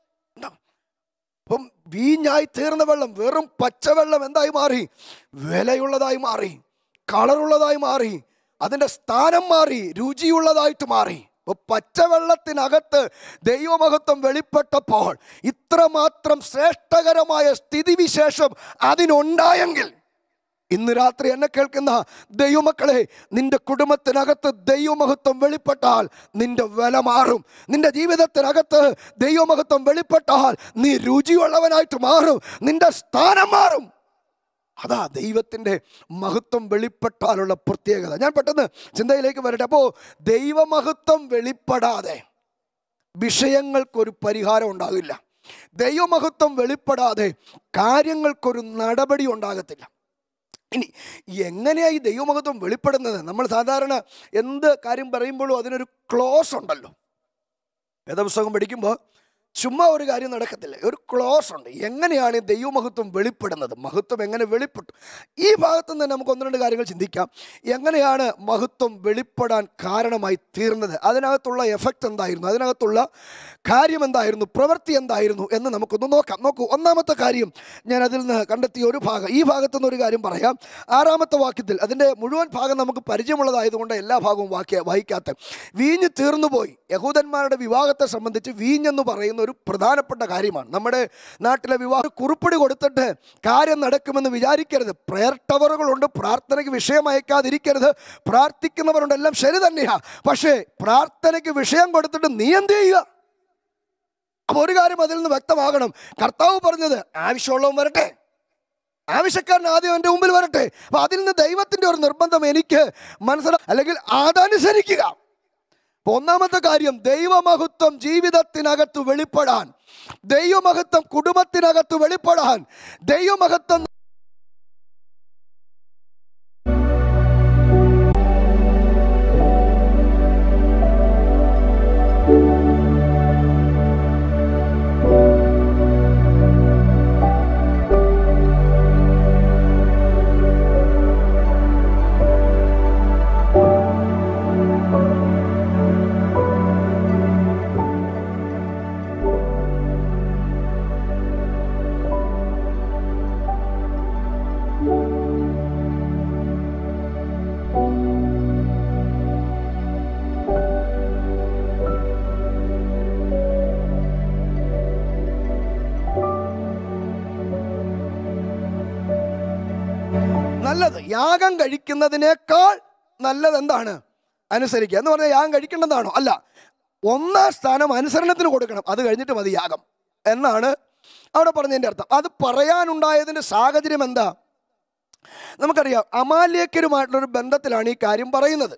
അപ്പം വീഞ്ഞായി തീർന്ന വെള്ളം, വെറും പച്ചവെള്ളം എന്തായി മാറി? വിലയുള്ളതായി മാറി, കളറുള്ളതായി മാറി, അതിൻ്റെ സ്ഥാനം മാറി, രുചിയുള്ളതായിട്ട് മാറി. അപ്പോൾ പച്ചവെള്ളത്തിനകത്ത് ദൈവമഹത്വം വെളിപ്പെട്ടപ്പോൾ ഇത്രമാത്രം ശ്രേഷ്ഠകരമായ സ്ഥിതിവിശേഷം അതിനുണ്ടായെങ്കിൽ ഇന്ന് രാത്രി എന്നെ കേൾക്കുന്ന ദൈവമക്കളെ, നിന്റെ കുടുംബത്തിനകത്ത് ദൈവമഹത്വം വെളിപ്പെട്ടാൽ നിന്റെ വില മാറും. നിന്റെ ജീവിതത്തിനകത്ത് ദൈവമഹത്വം വെളിപ്പെട്ടാൽ നീ രുചിയുള്ളവനായിട്ട് മാറും, നിന്റെ സ്ഥാനം മാറും. അതാ ദൈവത്തിൻ്റെ മഹത്വം വെളിപ്പെട്ടാലുള്ള പ്രത്യേകത. ഞാൻ പെട്ടെന്ന് ചിന്തയിലേക്ക് വരട്ടെ. അപ്പോൾ ദൈവമഹത്വം വെളിപ്പെടാതെ വിഷയങ്ങൾക്കൊരു പരിഹാരം ഉണ്ടാകില്ല. ദൈവമഹത്വം വെളിപ്പെടാതെ കാര്യങ്ങൾക്കൊരു നടപടി ഉണ്ടാകത്തില്ല. ഇനി എങ്ങനെയാണ് ഈ ദൈവമഹത്വം വെളിപ്പെടുന്നത്? നമ്മൾ സാധാരണ എന്ത് കാര്യം പറയുമ്പോഴും അതിനൊരു ക്ലോസ് ഉണ്ടല്ലോ. വേദപുസ്തകം പഠിക്കുമ്പോൾ ചുമ്മാ ഒരു കാര്യം നടക്കത്തില്ല, ഒരു ക്ലോസ് ഉണ്ട്. എങ്ങനെയാണ് ദൈവമഹത്വം വെളിപ്പെടുന്നത്? മഹത്വം എങ്ങനെ വെളിപ്പെട്ടു? ഈ ഭാഗത്ത് നിന്ന് നമുക്ക് ഒന്ന് രണ്ട് കാര്യങ്ങൾ ചിന്തിക്കാം. എങ്ങനെയാണ് മഹത്വം വെളിപ്പെടാൻ കാരണമായി തീർന്നത്? അതിനകത്തുള്ള എഫക്റ്റ് എന്തായിരുന്നു? അതിനകത്തുള്ള കാര്യം എന്തായിരുന്നു? പ്രവൃത്തി എന്തായിരുന്നു എന്ന് നമുക്കൊന്ന് നോക്കാം. നോക്കൂ, ഒന്നാമത്തെ കാര്യം ഞാൻ അതിൽ നിന്ന് കണ്ടെത്തിയ ഒരു ഭാഗം, ഈ ഭാഗത്തു നിന്ന് ഒരു കാര്യം പറയാം. ആറാമത്തെ വാക്യത്തിൽ, അതിൻ്റെ മുഴുവൻ ഭാഗം നമുക്ക് പരിചയമുള്ളതായതുകൊണ്ട് എല്ലാ ഭാഗവും വാക്യ വായിക്കാത്ത, വീഞ്ഞ് തീർന്നുപോയി. യഹൂദന്മാരുടെ വിവാഹത്തെ സംബന്ധിച്ച് വീഞ്ഞെന്ന് പറയുന്ന ഒരു പ്രധാനപ്പെട്ട കാര്യമാണ്. നമ്മുടെ നാട്ടിലെ വിവാഹം കുറിപ്പടി കൊടുത്തിട്ട് കാര്യം നടക്കുമെന്ന് വിചാരിക്കരുത്. പ്രയർ ടവറുകളുണ്ട്, പ്രാർത്ഥനയ്ക്ക് വിഷയം അയക്കാതിരിക്കരുത്. പ്രാർത്ഥിക്കുന്നവരുണ്ട്, എല്ലാം ശരി തന്നെയാ. പക്ഷേ പ്രാർത്ഥനയ്ക്ക് വിഷയം കൊടുത്തിട്ട് നീ എന്ത് ചെയ്യുക? അപ്പോൾ ഒരു കാര്യം അതിൽ നിന്ന് വ്യക്തമാകണം. കർത്താവ് പറഞ്ഞത് ആവശ്യമുള്ളവൻ വരട്ടെ, ആവശ്യക്കാരൻ ആദ്യം എൻ്റെ മുമ്പിൽ വരട്ടെ. അപ്പൊ അതിൽ നിന്ന് ദൈവത്തിൻ്റെ ഒരു നിർബന്ധം എനിക്ക് മനസ്സിലാ, അല്ലെങ്കിൽ അതനുസരിക്കുക. ഒന്നാമത്തെ കാര്യം, ദൈവമഹത്വം ജീവിതത്തിനകത്ത് വെളിപ്പെടാൻ, ദൈവമഹത്വം കുടുംബത്തിനകത്ത് വെളിപ്പെടാൻ, ദൈവമഹത്വം നല്ലത്. യാഗം കഴിക്കുന്നതിനേക്കാൾ നല്ലത് എന്താണ്? അനുസരിക്കുക എന്ന് പറഞ്ഞാൽ യാഗം കഴിക്കേണ്ടതാണോ? അല്ല. ഒന്നാം സ്ഥാനം അനുസരണത്തിന് കൊടുക്കണം, അത് കഴിഞ്ഞിട്ട് മതി യാഗം എന്നാണ് അവിടെ പറഞ്ഞതിൻ്റെ അർത്ഥം. അത് പറയാനുണ്ടായതിൻ്റെ സാഹചര്യം എന്താ? നമുക്കറിയാം, അമാലേക്യരുമായിട്ടുള്ളൊരു ബന്ധത്തിലാണ് ഈ കാര്യം പറയുന്നത്.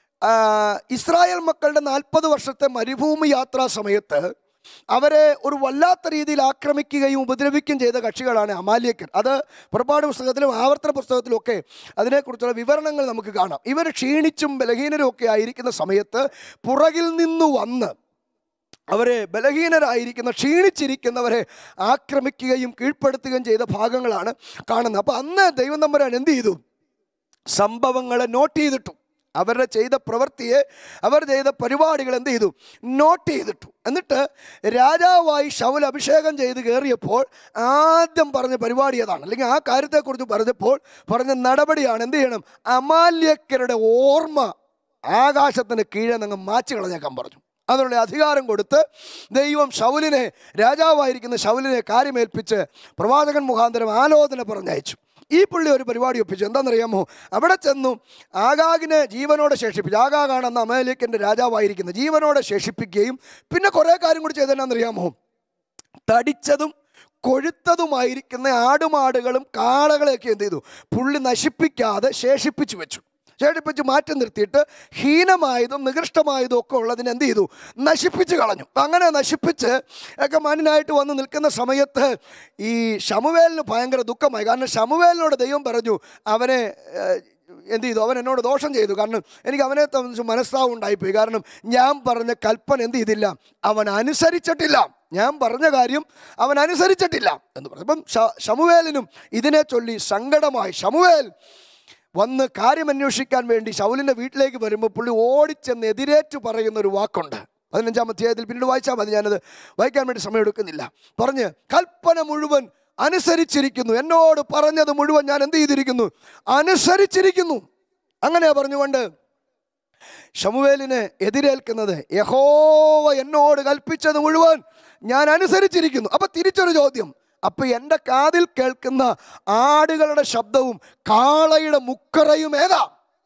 ഇസ്രായേൽ മക്കളുടെ നാൽപ്പത് വർഷത്തെ മരുഭൂമി യാത്രാ സമയത്ത് അവരെ ഒരു വല്ലാത്ത രീതിയിൽ ആക്രമിക്കുകയും ഉപദ്രവിക്കുകയും ചെയ്ത കക്ഷികളാണ് അമാലേക്യർ. അത് പുറപ്പാട് പുസ്തകത്തിലും ആവർത്തന പുസ്തകത്തിലും ഒക്കെ അതിനെക്കുറിച്ചുള്ള വിവരണങ്ങൾ നമുക്ക് കാണാം. ഇവർ ക്ഷീണിച്ചും ബലഹീനരും ഒക്കെ ആയിരിക്കുന്ന സമയത്ത് പുറകിൽ നിന്നു വന്ന് അവരെ, ബലഹീനരായിരിക്കുന്ന ക്ഷീണിച്ചിരിക്കുന്നവരെ ആക്രമിക്കുകയും കീഴ്പ്പെടുത്തുകയും ചെയ്ത ഭാഗങ്ങളാണ് കാണുന്നത്. അപ്പോൾ അന്ന് ദൈവം തമ്പുരാൻ എന്ത് ചെയ്തു? സംഭവങ്ങളെ നോട്ട് ചെയ്തിട്ടു. അവരുടെ ചെയ്ത പ്രവൃത്തിയെ, അവർ ചെയ്ത പരിപാടികൾ എന്ത് ചെയ്തു? നോട്ട് ചെയ്തിട്ടു. എന്നിട്ട് രാജാവായി ശൗൽ അഭിഷേകം ചെയ്ത് കയറിയപ്പോൾ ആദ്യം പറഞ്ഞ പരിപാടി അതാണ്, അല്ലെങ്കിൽ ആ കാര്യത്തെക്കുറിച്ച് പറഞ്ഞപ്പോൾ പറഞ്ഞ നടപടിയാണ് എന്ത് ചെയ്യണം? അമാലേക്യരുടെ ഓർമ്മ ആകാശത്തിന് കീഴെ നിങ്ങൾ മാറ്റി കളഞ്ഞേക്കാൻ പറഞ്ഞു. അതിനുള്ള അധികാരം കൊടുത്ത് ദൈവം ശൗലിനെ, രാജാവായിരിക്കുന്ന ശൗലിനെ കാര്യമേൽപ്പിച്ച് പ്രവാചകൻ മുഖാന്തരം ആലോചന പറഞ്ഞയച്ചു. ഈ പുള്ളി ഒരു പരിപാടി ഒപ്പിച്ചു. എന്താണെന്നറിയാമോ? അവിടെ ചെന്നു ആഗാഗിനെ ജീവനോടെ ശേഷിപ്പിച്ചു. ആഗാഗാണ് അന്ന് അമാലേക്യൻ്റെ രാജാവായിരിക്കുന്നത്. ജീവനോടെ ശേഷിപ്പിക്കുകയും പിന്നെ കുറേ കാര്യം കൂടി ചെയ്തെന്നാണെന്നറിയാമോ? തടിച്ചതും കൊഴുത്തതുമായിരിക്കുന്ന ആടുമാടുകളും കാളകളെയൊക്കെ എന്ത് ചെയ്തു? പുള്ളി നശിപ്പിക്കാതെ ശേഷിപ്പിച്ചു വെച്ചു. ശേഷിപ്പിച്ച് മാറ്റി നിർത്തിയിട്ട് ഹീനമായതും നികൃഷ്ടമായതും ഒക്കെ ഉള്ളതിന് എന്ത് ചെയ്തു? നശിപ്പിച്ച് കളഞ്ഞു. അങ്ങനെ നശിപ്പിച്ച് ഒക്കെ മാന്യനായിട്ട് വന്ന് നിൽക്കുന്ന സമയത്ത് ഈ ശമൂവേലിന് ഭയങ്കര ദുഃഖമായി. കാരണം ശമൂവേലിനോട് ദൈവം പറഞ്ഞു, അവനെ എന്ത് ചെയ്തു? അവൻ എന്നോട് ദോഷം ചെയ്തു. കാരണം എനിക്ക് അവനെ സംബന്ധിച്ച് മനസ്താവ് ഉണ്ടായിപ്പോയി. കാരണം ഞാൻ പറഞ്ഞ കൽപ്പന എന്ത് ചെയ്തില്ല? അവൻ അനുസരിച്ചിട്ടില്ല. ഞാൻ പറഞ്ഞ കാര്യം അവൻ അനുസരിച്ചിട്ടില്ല എന്ന് പറഞ്ഞു. അപ്പം ശമൂവേലിനും ഇതിനെ ചൊല്ലി സങ്കടമായി. ശമൂവേൽ വന്ന് കാര്യം അന്വേഷിക്കാൻ വേണ്ടി ശൗലിൻ്റെ വീട്ടിലേക്ക് വരുമ്പോൾ പുള്ളി ഓടിച്ചെന്ന് എതിരേറ്റു പറയുന്ന ഒരു വാക്കുണ്ട്. പതിനഞ്ചാം അധ്യായത്തിൽ പിന്നീട് വായിച്ചാൽ മതി, ഞാനത് വായിക്കാൻ വേണ്ടി സമയം എടുക്കുന്നില്ല. പറഞ്ഞ് കൽപ്പന മുഴുവൻ അനുസരിച്ചിരിക്കുന്നു, എന്നോട് പറഞ്ഞത് മുഴുവൻ ഞാൻ എന്ത് ചെയ്തിരിക്കുന്നു? അനുസരിച്ചിരിക്കുന്നു. അങ്ങനെ പറഞ്ഞുകൊണ്ട് ശമൂവേലിനെ എതിരേൽക്കുന്നത്, യഹോവ എന്നോട് കൽപ്പിച്ചത് മുഴുവൻ ഞാൻ അനുസരിച്ചിരിക്കുന്നു. അപ്പൊ തിരിച്ചൊരു ചോദ്യം, അപ്പൊ എൻ്റെ കാതിൽ കേൾക്കുന്ന ആടുകളുടെ ശബ്ദവും കാളയുടെ മുക്കറയും ഏതാ?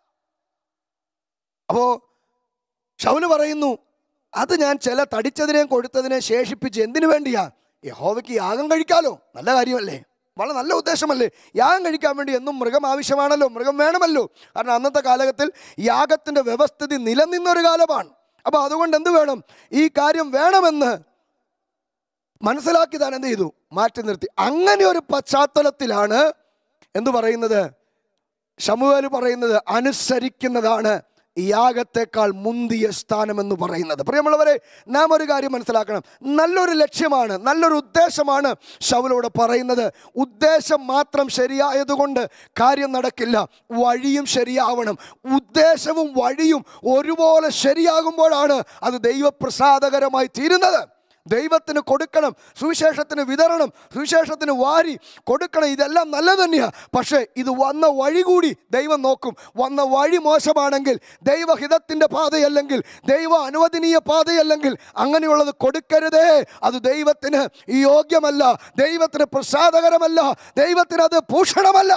അപ്പോ ശൗല് പറയുന്നു, അത് ഞാൻ ചില തടിച്ചതിനെയും കൊടുത്തതിനെ ശേഷിപ്പിച്ച് എന്തിനു വേണ്ടിയാ? യഹോവയ്ക്ക് യാഗം കഴിക്കാലോ. നല്ല കാര്യമല്ലേ? വളരെ നല്ല ഉദ്ദേശമല്ലേ? യാഗം കഴിക്കാൻ വേണ്ടി എന്നും മൃഗം ആവശ്യമാണല്ലോ, മൃഗം വേണമല്ലോ. കാരണം അന്നത്തെ കാലഘട്ടത്തിൽ യാഗത്തിൻ്റെ വ്യവസ്ഥിതി നിലനിന്നൊരു കാലമാണ്. അപ്പോൾ അതുകൊണ്ട് എന്ത് വേണം? ഈ കാര്യം വേണമെന്ന് മനസ്സിലാക്കി താൻ എന്ത് ചെയ്തു? മാറ്റി നിർത്തി. അങ്ങനെ ഒരു പശ്ചാത്തലത്തിലാണ് എന്തു പറയുന്നത്? ശമൂവേൽ പറയുന്നത് അനുസരിക്കുന്നതാണ് യാഗത്തെക്കാൾ മുന്തിയ സ്ഥാനമെന്ന് പറയുന്നത്. പ്രിയമുള്ളവരെ, നാം ഒരു കാര്യം മനസ്സിലാക്കണം. നല്ലൊരു ലക്ഷ്യമാണ്, നല്ലൊരു ഉദ്ദേശമാണ് ശൗലോട് പറയുന്നത്. ഉദ്ദേശം മാത്രം ശരിയായതുകൊണ്ട് കാര്യം നടക്കില്ല, വഴിയും ശരിയാവണം. ഉദ്ദേശവും വഴിയും ഒരുപോലെ ശരിയാകുമ്പോഴാണ് അത് ദൈവപ്രസാദകരമായി തീരുന്നത്. ദൈവത്തിന് കൊടുക്കണം, സുവിശേഷത്തിന് വിതരണം, സുവിശേഷത്തിന് വാരി കൊടുക്കണം, ഇതെല്ലാം നല്ലത് തന്നെയാണ്. പക്ഷേ ഇത് വന്ന വഴി കൂടി ദൈവം നോക്കും. വന്ന വഴി മോശമാണെങ്കിൽ, ദൈവഹിതത്തിൻ്റെ പാതയല്ലെങ്കിൽ, ദൈവ അനുവദനീയ പാതയല്ലെങ്കിൽ അങ്ങനെയുള്ളത് കൊടുക്കരുതേ. അത് ദൈവത്തിന് യോഗ്യമല്ല, ദൈവത്തിന് പ്രസാദകരമല്ല, ദൈവത്തിന് അത് ഭൂഷണമല്ല.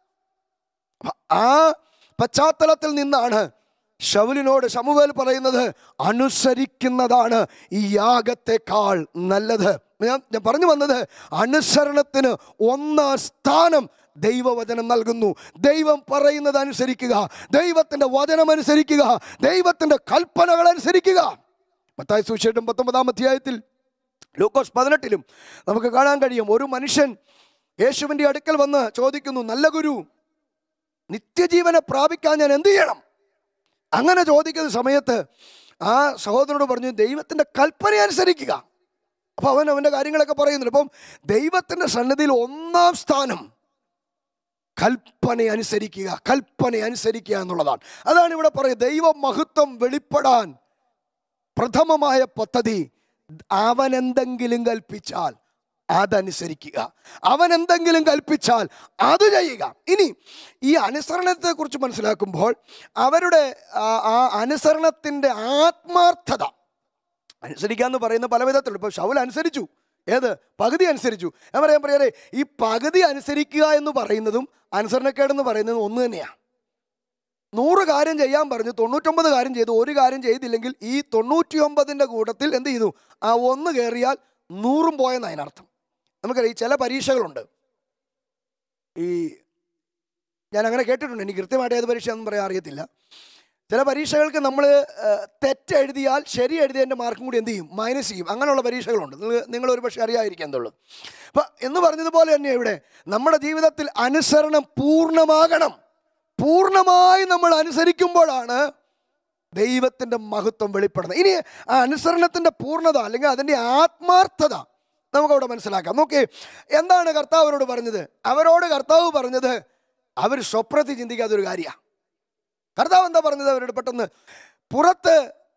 ആ പശ്ചാത്തലത്തിൽ നിന്നാണ് ശൗലിനോട് ശമൂവേൽ പറയുന്നത്, അനുസരിക്കുന്നതാണ് ഈ യാഗത്തെക്കാൾ നല്ലത്. ഞാൻ ഞാൻ പറഞ്ഞു വന്നത്, അനുസരണത്തിന് ഒന്നാം സ്ഥാനം ദൈവവചനം നൽകുന്നു. ദൈവം പറയുന്നത് അനുസരിക്കുക, ദൈവത്തിൻ്റെ വചനം അനുസരിക്കുക, ദൈവത്തിൻ്റെ കൽപ്പനകൾ അനുസരിക്കുക. മത്തായി സുവിശേഷം പത്തൊമ്പതാം അധ്യായത്തിൽ ലൂക്കോസ് പതിനെട്ടിലും നമുക്ക് കാണാൻ കഴിയും. ഒരു മനുഷ്യൻ യേശുവിൻ്റെ അടുക്കൽ വന്ന് ചോദിക്കുന്നു, നല്ല ഗുരു, നിത്യജീവനെ പ്രാപിക്കാൻ ഞാൻ എന്ത് ചെയ്യണം? അങ്ങനെ ചോദിക്കുന്ന സമയത്ത് ആ സഹോദരനോട് പറഞ്ഞു, ദൈവത്തിൻ്റെ കൽപ്പന അനുസരിക്കുക. അപ്പോൾ അവൻ അവൻ്റെ കാര്യങ്ങളൊക്കെ പറയുന്നുണ്ട്. അപ്പം ദൈവത്തിൻ്റെ സന്നിധിയിൽ ഒന്നാം സ്ഥാനം കൽപ്പന അനുസരിക്കുക, കൽപ്പന അനുസരിക്കുക എന്നുള്ളതാണ്. അതാണ് ഇവിടെ പറയുന്നത്. ദൈവ മഹത്വം വെളിപ്പെടാൻ പ്രഥമമായ പദ്ധതി, അവൻ എന്തെങ്കിലും കൽപ്പിച്ചാൽ അതനുസരിക്കുക, അവൻ എന്തെങ്കിലും കൽപ്പിച്ചാൽ അത് ചെയ്യുക. ഇനി ഈ അനുസരണത്തെക്കുറിച്ച് മനസ്സിലാക്കുമ്പോൾ അവരുടെ ആ അനുസരണത്തിൻ്റെ ആത്മാർത്ഥത, അനുസരിക്കുക എന്ന് പറയുന്ന പല വിധത്തിലുണ്ട്. ഇപ്പോൾ ശൗൽ അനുസരിച്ചു, ഏത്? പകുതി അനുസരിച്ചു. ഞാൻ പറയാൻ പറയാറേ, ഈ പകുതി അനുസരിക്കുക എന്ന് പറയുന്നതും അനുസരണക്കേടെന്ന് പറയുന്നതും ഒന്ന് തന്നെയാണ്. നൂറ് കാര്യം ചെയ്യാൻ പറഞ്ഞു, തൊണ്ണൂറ്റൊമ്പത് കാര്യം ചെയ്തു, ഒരു കാര്യം ചെയ്തില്ലെങ്കിൽ ഈ തൊണ്ണൂറ്റി ഒമ്പതിൻ്റെ കൂട്ടത്തിൽ എന്ത് ചെയ്തു? ആ ഒന്ന് കയറിയാൽ നൂറും പോയെന്ന് അതിനർത്ഥം. നമുക്കറിയാം, ഈ ചില പരീക്ഷകളുണ്ട്. ഈ ഞാൻ അങ്ങനെ കേട്ടിട്ടുണ്ട്, എനിക്ക് കൃത്യമായിട്ട് ഏത് പരീക്ഷയാണെന്ന് പറയാൻ അറിയത്തില്ല. ചില പരീക്ഷകൾക്ക് നമ്മൾ തെറ്റെഴുതിയാൽ ശരി എഴുതിയതിൻ്റെ മാർക്കും കൂടി എന്ത് ചെയ്യും? മൈനസ് ചെയ്യും. അങ്ങനെയുള്ള പരീക്ഷകളുണ്ട്. നിങ്ങൾ നിങ്ങൾ ഒരു പക്ഷേ അറിയാതിരിക്കാൻ എന്നുള്ളൂ. അപ്പം എന്ന് പറഞ്ഞതുപോലെ തന്നെ ഇവിടെ നമ്മുടെ ജീവിതത്തിൽ അനുസരണം പൂർണ്ണമാകണം. പൂർണ്ണമായി നമ്മൾ അനുസരിക്കുമ്പോഴാണ് ദൈവത്തിൻ്റെ മഹത്വം വെളിപ്പെടുന്നത്. ഇനി ആ അനുസരണത്തിൻ്റെ പൂർണ്ണത അല്ലെങ്കിൽ അതിൻ്റെ ആത്മാർത്ഥത നമുക്കവിടെ മനസ്സിലാക്കാം. നോക്കേ, എന്താണ് കർത്താവ് അവരോട് പറഞ്ഞത്? അവരോട് കർത്താവ് പറഞ്ഞത് അവർ സ്വപ്നത്തിൽ ചിന്തിക്കാത്തൊരു കാര്യമാണ്. കർത്താവ് എന്താ പറഞ്ഞത് അവരോട്? പെട്ടെന്ന് പുറത്ത്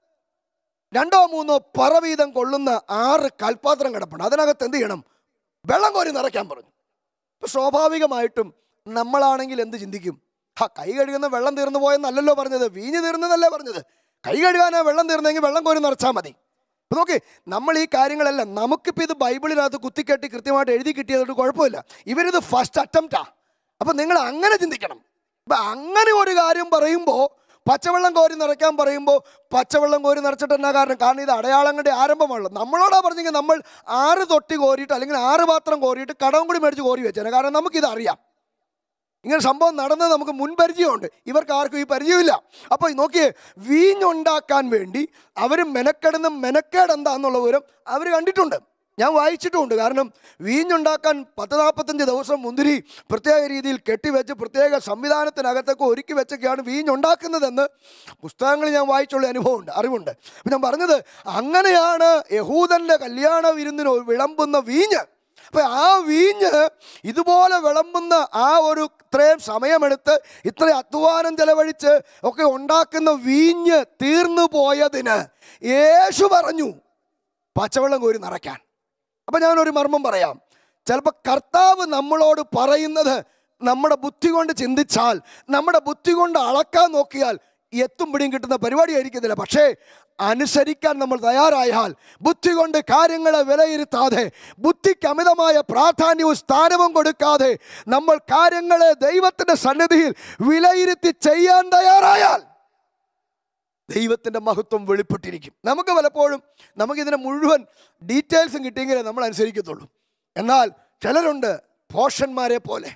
രണ്ടോ മൂന്നോ പറ വീതം കൊള്ളുന്ന ആറ് കൽപ്പാത്രം കിടപ്പുണ്ട്, അതിനകത്ത് എന്ത് ചെയ്യണം? വെള്ളം കോരി നിറയ്ക്കാൻ പറഞ്ഞു. ഇപ്പം സ്വാഭാവികമായിട്ടും നമ്മളാണെങ്കിൽ എന്ത് ചിന്തിക്കും? ആ കൈ കഴുകുന്ന വെള്ളം തീർന്നു പോയെന്നല്ലല്ലോ പറഞ്ഞത്, വീഞ്ഞ് തീർന്നതല്ലേ പറഞ്ഞത്. കൈ കഴുകാനാ വെള്ളം തീർന്നെങ്കിൽ വെള്ളം കോരി നിറച്ചാൽ മതി. അപ്പം നോക്കി, നമ്മൾ ഈ കാര്യങ്ങളെല്ലാം നമുക്കിപ്പോൾ ഇത് ബൈബിളിനകത്ത് കുത്തിക്കെട്ടി കൃത്യമായിട്ട് എഴുതി കിട്ടിയതുകൊണ്ട് കുഴപ്പമില്ല. ഇവരിത് ഫസ്റ്റ് അറ്റംപ്റ്റാ. അപ്പം നിങ്ങൾ അങ്ങനെ ചിന്തിക്കണം. അപ്പം അങ്ങനെ ഒരു കാര്യം പറയുമ്പോൾ, പച്ചവെള്ളം കോരി നിറയ്ക്കാൻ പറയുമ്പോൾ പച്ചവെള്ളം കോരി നിറച്ചിട്ട് എന്നാ കാരണം? കാരണം ഇത് അടയാളങ്ങളുടെ ആരംഭമാണല്ലോ. നമ്മളോടാ പറഞ്ഞെങ്കിൽ നമ്മൾ ആറ് തൊട്ടി കോരിയിട്ട് അല്ലെങ്കിൽ ആറ് പാത്രം കോരിയിട്ട് കടവും കൂടി മേടിച്ച് കോരി വെച്ചേനെ. കാരണം നമുക്കിത് അറിയാം, ഇങ്ങനെ സംഭവം നടന്നത് നമുക്ക് മുൻപരിചയമുണ്ട്. ഇവർക്ക് ആർക്കും ഈ പരിചയമില്ല. അപ്പോൾ നോക്കിയേ, വീഞ്ഞുണ്ടാക്കാൻ വേണ്ടി അവർ മെനക്കെടുന്ന മെനക്കേട് എന്താന്നുള്ള വിവരം അവർ കണ്ടിട്ടുണ്ട്, ഞാൻ വായിച്ചിട്ടുമുണ്ട്. കാരണം വീഞ്ഞുണ്ടാക്കാൻ പത്ത് നാൽപ്പത്തഞ്ച് ദിവസം മുന്തിരി പ്രത്യേക രീതിയിൽ കെട്ടിവെച്ച് പ്രത്യേക സംവിധാനത്തിനകത്തൊക്കെ ഒരുക്കി വെച്ചൊക്കെയാണ് വീഞ്ഞുണ്ടാക്കുന്നതെന്ന് പുസ്തകങ്ങളിൽ ഞാൻ വായിച്ചുള്ള അനുഭവമുണ്ട്, അറിവുണ്ട്. അപ്പം ഞാൻ പറഞ്ഞത്, അങ്ങനെയാണ് യഹൂദൻ്റെ കല്യാണ വിരുന്നിന് വിളമ്പുന്ന വീഞ്ഞ്. അപ്പം ആ വീഞ്ഞ് ഇതുപോലെ വിളമ്പുന്ന ആ ഒരു ഇത്രയും സമയമെടുത്ത് ഇത്ര അധ്വാനം ചെലവഴിച്ച് ഒക്കെ ഉണ്ടാക്കുന്ന വീഞ്ഞ് തീർന്നു പോയതിന് യേശു പറഞ്ഞു പച്ചവെള്ളം കോരി നിറയ്ക്കാൻ. അപ്പം ഞാനൊരു മർമ്മം പറയാം. ചിലപ്പോൾ കർത്താവ് നമ്മളോട് പറയുന്നത് നമ്മുടെ ബുദ്ധി കൊണ്ട് ചിന്തിച്ചാൽ, നമ്മുടെ ബുദ്ധി കൊണ്ട് അളക്കാൻ നോക്കിയാൽ എത്തും പിടിയും കിട്ടുന്ന പരിപാടി ആയിരിക്കത്തില്ല. പക്ഷേ അനുസരിക്കാൻ നമ്മൾ തയ്യാറായാൽ, ബുദ്ധി കൊണ്ട് കാര്യങ്ങളെ വിലയിരുത്താതെ, ബുദ്ധിക്ക് അമിതമായ പ്രാധാന്യവും സ്ഥാനവും കൊടുക്കാതെ നമ്മൾ കാര്യങ്ങളെ ദൈവത്തിൻ്റെ സന്നിധിയിൽ വിലയിരുത്തി ചെയ്യാൻ തയ്യാറായാൽ ദൈവത്തിൻ്റെ മഹത്വം വെളിപ്പെട്ടിരിക്കും. നമുക്ക് പലപ്പോഴും നമുക്കിതിനെ മുഴുവൻ ഡീറ്റെയിൽസും കിട്ടിയെങ്കിലേ നമ്മൾ അനുസരിക്കത്തുള്ളൂ. എന്നാൽ ചിലരുണ്ട് പോഷന്മാരെ പോലെ,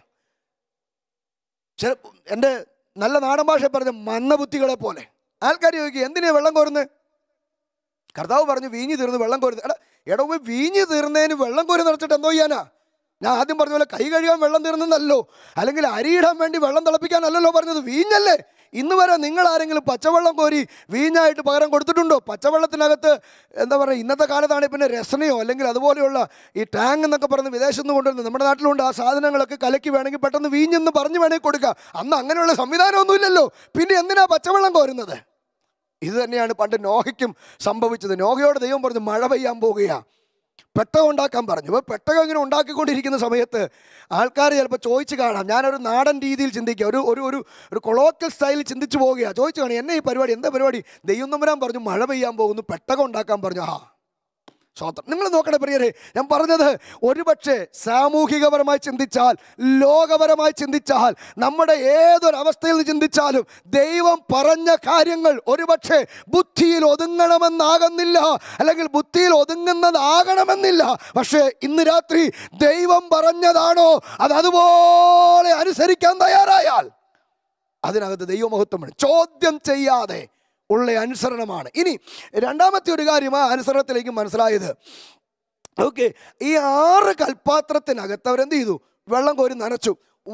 ചില എൻ്റെ നല്ല നാടൻ ഭാഷ പറഞ്ഞ മന്ദബുദ്ധികളെ പോലെ. ആൾക്കാർ ചോദിക്കുക, എന്തിനാ വെള്ളം കോരുന്നത്? കർത്താവ് പറഞ്ഞു വീഞ്ഞ് തീർന്ന് വെള്ളം കോരുന്നത്. എടാ എടവ് വീഞ്ഞ് തീർന്നതിന് വെള്ളം കോരി നിറച്ചിട്ട് എന്തോ ചെയ്യാനാ? ഞാൻ ആദ്യം പറഞ്ഞ പോലെ കൈ കഴുകാൻ വെള്ളം തീർന്നല്ലോ, അല്ലെങ്കിൽ അരിയിടാൻ വേണ്ടി വെള്ളം തിളപ്പിക്കാനല്ലല്ലോ പറഞ്ഞത്, വീഞ്ഞല്ലേ. ഇന്ന് വരെ നിങ്ങൾ ആരെങ്കിലും പച്ചവെള്ളം കോരി വീഞ്ഞായിട്ട് പകരം കൊടുത്തിട്ടുണ്ടോ? പച്ചവെള്ളത്തിനകത്ത് എന്താ പറയുക, ഇന്നത്തെ കാലത്താണ് പിന്നെ രസനയോ അല്ലെങ്കിൽ അതുപോലെയുള്ള ഈ ടാങ്ക് എന്നൊക്കെ പറഞ്ഞ് വിദേശത്ത് നിന്ന് കൊണ്ടുവരുന്നത്. നമ്മുടെ നാട്ടിലുണ്ട് ആ സാധനങ്ങളൊക്കെ കലക്കി വേണമെങ്കിൽ പെട്ടെന്ന് വീഞ്ഞെന്ന് പറഞ്ഞ് വേണമെങ്കിൽ കൊടുക്കാം. അന്ന് അങ്ങനെയുള്ള സംവിധാനമൊന്നുമില്ലല്ലോ. പിന്നെ എന്തിനാ പച്ചവെള്ളം കോരുന്നത്? ഇത് തന്നെയാണ് പണ്ട് നോഹയ്ക്കും സംഭവിച്ചത്. നോഹയോട് ദൈവം പറഞ്ഞു മഴ പെയ്യാൻ പോകുകയാണ്, പെട്ടകം ഉണ്ടാക്കാൻ പറഞ്ഞു. അപ്പോൾ പെട്ടകം ഇങ്ങനെ ഉണ്ടാക്കിക്കൊണ്ടിരിക്കുന്ന സമയത്ത് ആൾക്കാർ ചിലപ്പോൾ ചോദിച്ച് കാണാം, ഞാനൊരു നാടൻ രീതിയിൽ ചിന്തിക്കുക, ഒരു ഒരു ഒരു ഒരു കൊളോക്കൽ സ്റ്റൈലിൽ ചിന്തിച്ച് പോവുകയാണ്. ചോദിച്ചു കാണാം, എന്നെ ഈ പരിപാടി എന്താ പരിപാടി? ദൈവം തമ്പുരാൻ പറഞ്ഞു മഴ പെയ്യാൻ പോകുന്നു, പെട്ടകം ഉണ്ടാക്കാൻ പറഞ്ഞു. ആ സ്വതന്ത്രം. നിങ്ങൾ നോക്കണേ പ്രിയരെ, ഞാൻ പറഞ്ഞത് ഒരുപക്ഷെ സാമൂഹികപരമായി ചിന്തിച്ചാൽ, ലോകപരമായി ചിന്തിച്ചാൽ, നമ്മുടെ ഏതൊരവസ്ഥയിൽ നിന്ന് ചിന്തിച്ചാലും ദൈവം പറഞ്ഞ കാര്യങ്ങൾ ഒരുപക്ഷെ ബുദ്ധിയിൽ ഒതുങ്ങണമെന്നാകുന്നില്ല, അല്ലെങ്കിൽ ബുദ്ധിയിൽ ഒതുങ്ങുന്നതാകണമെന്നില്ല. പക്ഷേ ഇന്ന് രാത്രി ദൈവം പറഞ്ഞതാണോ അത് അതുപോലെ അനുസരിക്കാൻ തയ്യാറായാൽ അതിനകത്ത് ദൈവമഹത്വമാണ്. ചോദ്യം ചെയ്യാതെ ഉള്ള അനുസരണമാണ്. ഇനി രണ്ടാമത്തെ ഒരു കാര്യം ആ അനുസരണത്തിലേക്ക് മനസ്സിലായത്, ഓക്കെ, ഈ ആറ് കൽപ്പാത്രത്തിനകത്ത് അവരെന്ത് ചെയ്തു? വെള്ളം കോരി നനച്ചു,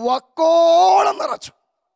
വക്കോളം നിറച്ചു.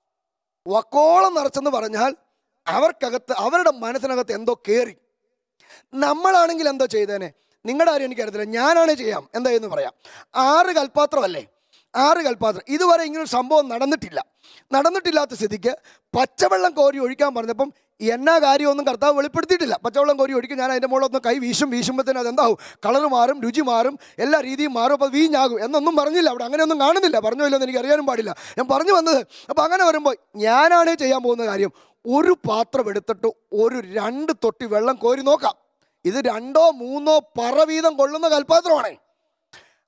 വക്കോളം നിറച്ചെന്ന് പറഞ്ഞാൽ അവർക്കകത്ത്, അവരുടെ മനസ്സിനകത്ത് എന്തോ കയറി. നമ്മളാണെങ്കിൽ എന്തോ ചെയ്തേനെ? നിങ്ങളുടെ ആരും എനിക്കറിയത്തില്ല, ഞാനാണേ ചെയ്യാം. എന്തായെന്ന് പറയാം. ആറ് കൽപ്പാത്രമല്ലേ, ആറ് കൽപ്പാത്രം. ഇതുവരെ ഇങ്ങനൊരു സംഭവം നടന്നിട്ടില്ല. നടന്നിട്ടില്ലാത്ത സ്ഥിതിക്ക് പച്ചവെള്ളം കോരി ഒഴിക്കാൻ പറഞ്ഞപ്പം എന്നാ കാര്യമൊന്നും കർത്താവ് വെളിപ്പെടുത്തിയിട്ടില്ല. പച്ചവെള്ളം കോരി ഒഴിക്കും, ഞാൻ അതിൻ്റെ മുകളിലൊന്ന് കൈ വീശും, വീശുമ്പോഴത്തേനും അതെന്താവും? കളർ മാറും, രുചി മാറും, എല്ലാ രീതിയും മാറും, അപ്പോൾ വീഞ്ഞാകും എന്നൊന്നും പറഞ്ഞില്ല. അവിടെ അങ്ങനെയൊന്നും കാണുന്നില്ല. പറഞ്ഞോ ഇല്ലെന്ന് എനിക്ക് അറിയാനും പാടില്ല. ഞാൻ പറഞ്ഞു വന്നത്, അപ്പോൾ അങ്ങനെ വരുമ്പോൾ ഞാനാണ് ചെയ്യാൻ പോകുന്ന കാര്യം, ഒരു പാത്രം എടുത്തിട്ട് ഒരു രണ്ട് തൊട്ടി വെള്ളം കോരി നോക്കാം. ഇത് രണ്ടോ മൂന്നോ പറ വീതം കൊള്ളുന്ന കൽപ്പാത്രമാണേ.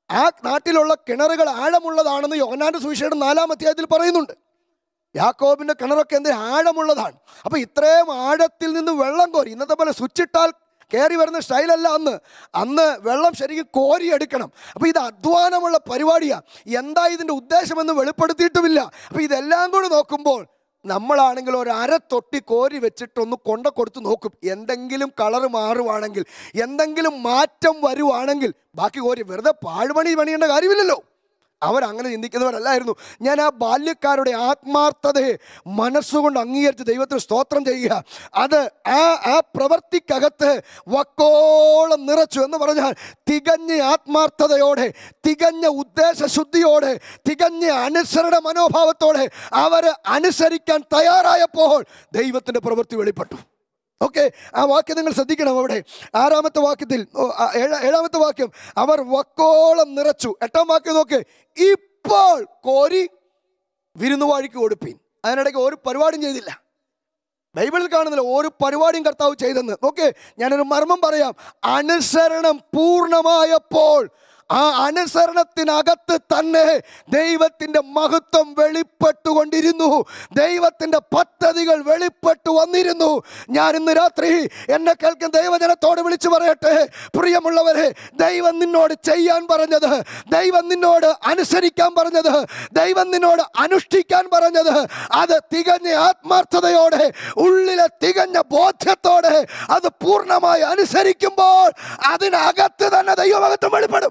ആ നാട്ടിലുള്ള കിണറുകൾ ആഴമുള്ളതാണെന്ന് യോഹന്നാന്റെ സുവിശേഷം നാലാം അധ്യായത്തിൽ പറയുന്നുണ്ട്. യാക്കോബിന്റെ കിണറൊക്കെ എന്ത് ആഴമുള്ളതാണ്. അപ്പോൾ ഇത്രയും ആഴത്തിൽ നിന്ന് വെള്ളം കോരി, ഇന്നത്തെ പോലെ സ്വിച്ചിട്ടാൽ കയറി വരുന്ന സ്റ്റൈലല്ല അന്ന്. അന്ന് വെള്ളം ശരിക്കും കോരിയെടുക്കണം. അപ്പോൾ ഇത് അധ്വാനമുള്ള പരിപാടിയാണ്. എന്താ ഇതിൻ്റെ ഉദ്ദേശമെന്ന് വെളിപ്പെടുത്തിയിട്ടുമില്ല. അപ്പോൾ ഇതെല്ലാം കൂടി നോക്കുമ്പോൾ നമ്മളാണെങ്കിൽ ഒരു അര തൊട്ടി കോരി വെച്ചിട്ടൊന്ന് കൊണ്ട കൊടുത്ത് നോക്കും. എന്തെങ്കിലും കളറ് മാറുവാണെങ്കിൽ, എന്തെങ്കിലും മാറ്റം വരുവാണെങ്കിൽ ബാക്കി കോരി വെറുതെ പാഴ്പണി പണിയേണ്ട കാര്യമില്ലല്ലോ. അവരങ്ങനെ ചിന്തിക്കുന്നവരല്ലായിരുന്നു. ഞാൻ ആ ബാല്യക്കാരുടെ ആത്മാർത്ഥതയെ മനസ്സുകൊണ്ട് അംഗീകരിച്ച് ദൈവത്തിന് സ്തോത്രം ചെയ്യുക. അത് ആ ആ പ്രവൃത്തിക്കകത്ത് വക്കോളം നിറച്ചു എന്ന് പറഞ്ഞാൽ തികഞ്ഞ ആത്മാർത്ഥതയോടെ, തികഞ്ഞ ഉദ്ദേശശുദ്ധിയോടെ, തികഞ്ഞ അനുസരണ മനോഭാവത്തോടെ അവർ അനുസരിക്കാൻ തയ്യാറായപ്പോൾ ദൈവത്തിൻ്റെ പ്രവൃത്തി വെളിപ്പെട്ടു. ഓക്കെ, ആ വാക്യം നിങ്ങൾ ശ്രദ്ധിക്കണം. അവിടെ ആറാമത്തെ വാക്യത്തിൽ ഏഴാമത്തെ വാക്യം, അവർ വക്കോളം നിറച്ചു. എട്ടാം വാക്യം നോക്ക്, ഇപ്പോൾ കോരി വിരുന്നുവാഴിക്ക് കൊടുപ്പീൻ. അതിനിടയ്ക്ക് ഒരു പരിപാടിയും ചെയ്തില്ല. ബൈബിളിൽ കാണുന്നില്ല ഒരു പരിപാടിയും കർത്താവ് ചെയ്തെന്ന്. ഓക്കെ, ഞാനൊരു മർമ്മം പറയാം. അനുസരണം പൂർണ്ണമായപ്പോൾ ആ അനുസരണത്തിനകത്ത് തന്നെ ദൈവത്തിൻ്റെ മഹത്വം വെളിപ്പെട്ടുകൊണ്ടിരുന്നു. ദൈവത്തിൻ്റെ പദ്ധതികൾ വെളിപ്പെട്ടു വന്നിരുന്നു. ഞാൻ ഇന്ന് രാത്രി എന്നെ കേൾക്കുന്ന ദൈവജനത്തോട് വിളിച്ചു പറയട്ടെ, പ്രിയമുള്ളവരെ, ദൈവം നിന്നോട് ചെയ്യാൻ പറഞ്ഞത്, ദൈവം നിന്നോട് അനുസരിക്കാൻ പറഞ്ഞത്, ദൈവം നിന്നോട് അനുഷ്ഠിക്കാൻ പറഞ്ഞത്, അത് തികഞ്ഞ ആത്മാർത്ഥതയോടെ, ഉള്ളിലെ തികഞ്ഞ ബോധ്യത്തോടെ അത് പൂർണ്ണമായി അനുസരിക്കുമ്പോൾ അതിനകത്ത് തന്നെ ദൈവമഹത്വം വെളിപ്പെടും.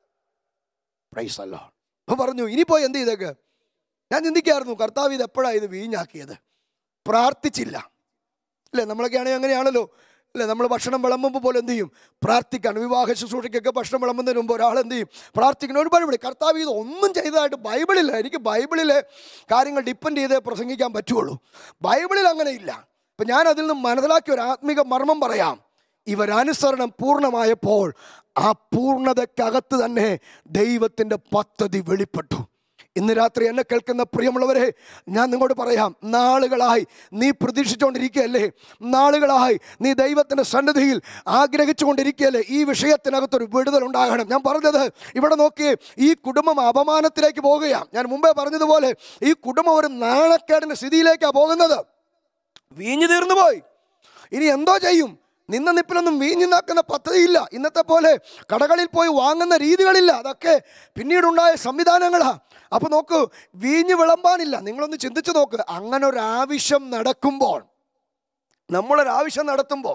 Praise the Lord. അപ്പോൾ പറഞ്ഞു, ഇനിയിപ്പോൾ എന്ത് ചെയ്തേക്ക്? ഞാൻ ചിന്തിക്കായിരുന്നു, കർത്താവ് ഇത് എപ്പോഴാണ് ഇത് വീഞ്ഞാക്കിയത്? പ്രാർത്ഥിച്ചില്ല അല്ലേ? നമ്മളൊക്കെ ആണെങ്കിൽ അങ്ങനെയാണല്ലോ അല്ലേ? നമ്മൾ ഭക്ഷണം വിളമ്പുമ്പോൾ പോലെ എന്ത് ചെയ്യും? പ്രാർത്ഥിക്കാൻ. വിവാഹ ശുശ്രൂഷയ്ക്കൊക്കെ ഭക്ഷണം വിളമ്പുന്നതിന് മുമ്പ് ഒരാൾ എന്ത് ചെയ്യും? പ്രാർത്ഥിക്കണം. ഒരുപാട് ഇവിടെ കർത്താവ് ഇത് ഒന്നും ചെയ്തതായിട്ട് ബൈബിളില്ല. എനിക്ക് ബൈബിളിലെ കാര്യങ്ങൾ ഡിപ്പെൻഡ് ചെയ്തേ പ്രസംഗിക്കാൻ പറ്റുള്ളൂ. ബൈബിളിൽ അങ്ങനെയില്ല. അപ്പം ഞാൻ അതിൽ നിന്ന് മനസ്സിലാക്കിയ ഒരു ആത്മീക മർമ്മം പറയാം. ഇവരനുസരണം പൂർണ്ണമായപ്പോൾ ആ പൂർണ്ണതയ്ക്കകത്ത് തന്നെ ദൈവത്തിൻ്റെ പദ്ധതി വെളിപ്പെട്ടു. ഇന്ന് രാത്രി എന്നെ കേൾക്കുന്ന പ്രിയമുള്ളവരെ, ഞാൻ നിങ്ങളോട് പറയാം, നാളുകളായി നീ പ്രതീക്ഷിച്ചുകൊണ്ടിരിക്കുകയല്ലേ? നാളുകളായി നീ ദൈവത്തിൻ്റെ സന്നിധിയിൽ ആഗ്രഹിച്ചു കൊണ്ടിരിക്കുകയല്ലേ? ഈ വിഷയത്തിനകത്തൊരു വിടുതലുണ്ടാകണം. ഞാൻ പറഞ്ഞത്, ഇവിടെ നോക്കി, ഈ കുടുംബം അപമാനത്തിലേക്ക് പോകുകയാണ്. ഞാൻ മുമ്പേ പറഞ്ഞതുപോലെ ഈ കുടുംബം ഒരു നാണക്കേടിൻ്റെ സ്ഥിതിയിലേക്കാണ് പോകുന്നത്. വീഞ്ഞു തീർന്നു പോയി. ഇനി എന്തോ ചെയ്യും? നിന്ന നിപ്പിലൊന്നും വീഞ്ഞുണ്ടാക്കുന്ന പദ്ധതിയില്ല. ഇന്നത്തെ പോലെ കടകളിൽ പോയി വാങ്ങുന്ന രീതികളില്ല. അതൊക്കെ പിന്നീടുണ്ടായ സംവിധാനങ്ങളാണ്. അപ്പോൾ നോക്കൂ, വീഞ്ഞ് വിളമ്പാനില്ല. നിങ്ങളൊന്ന് ചിന്തിച്ച് നോക്ക്. അങ്ങനെ ഒരു ആവശ്യം നടക്കുമ്പോൾ, നമ്മളൊരാവശ്യം നടത്തുമ്പോൾ,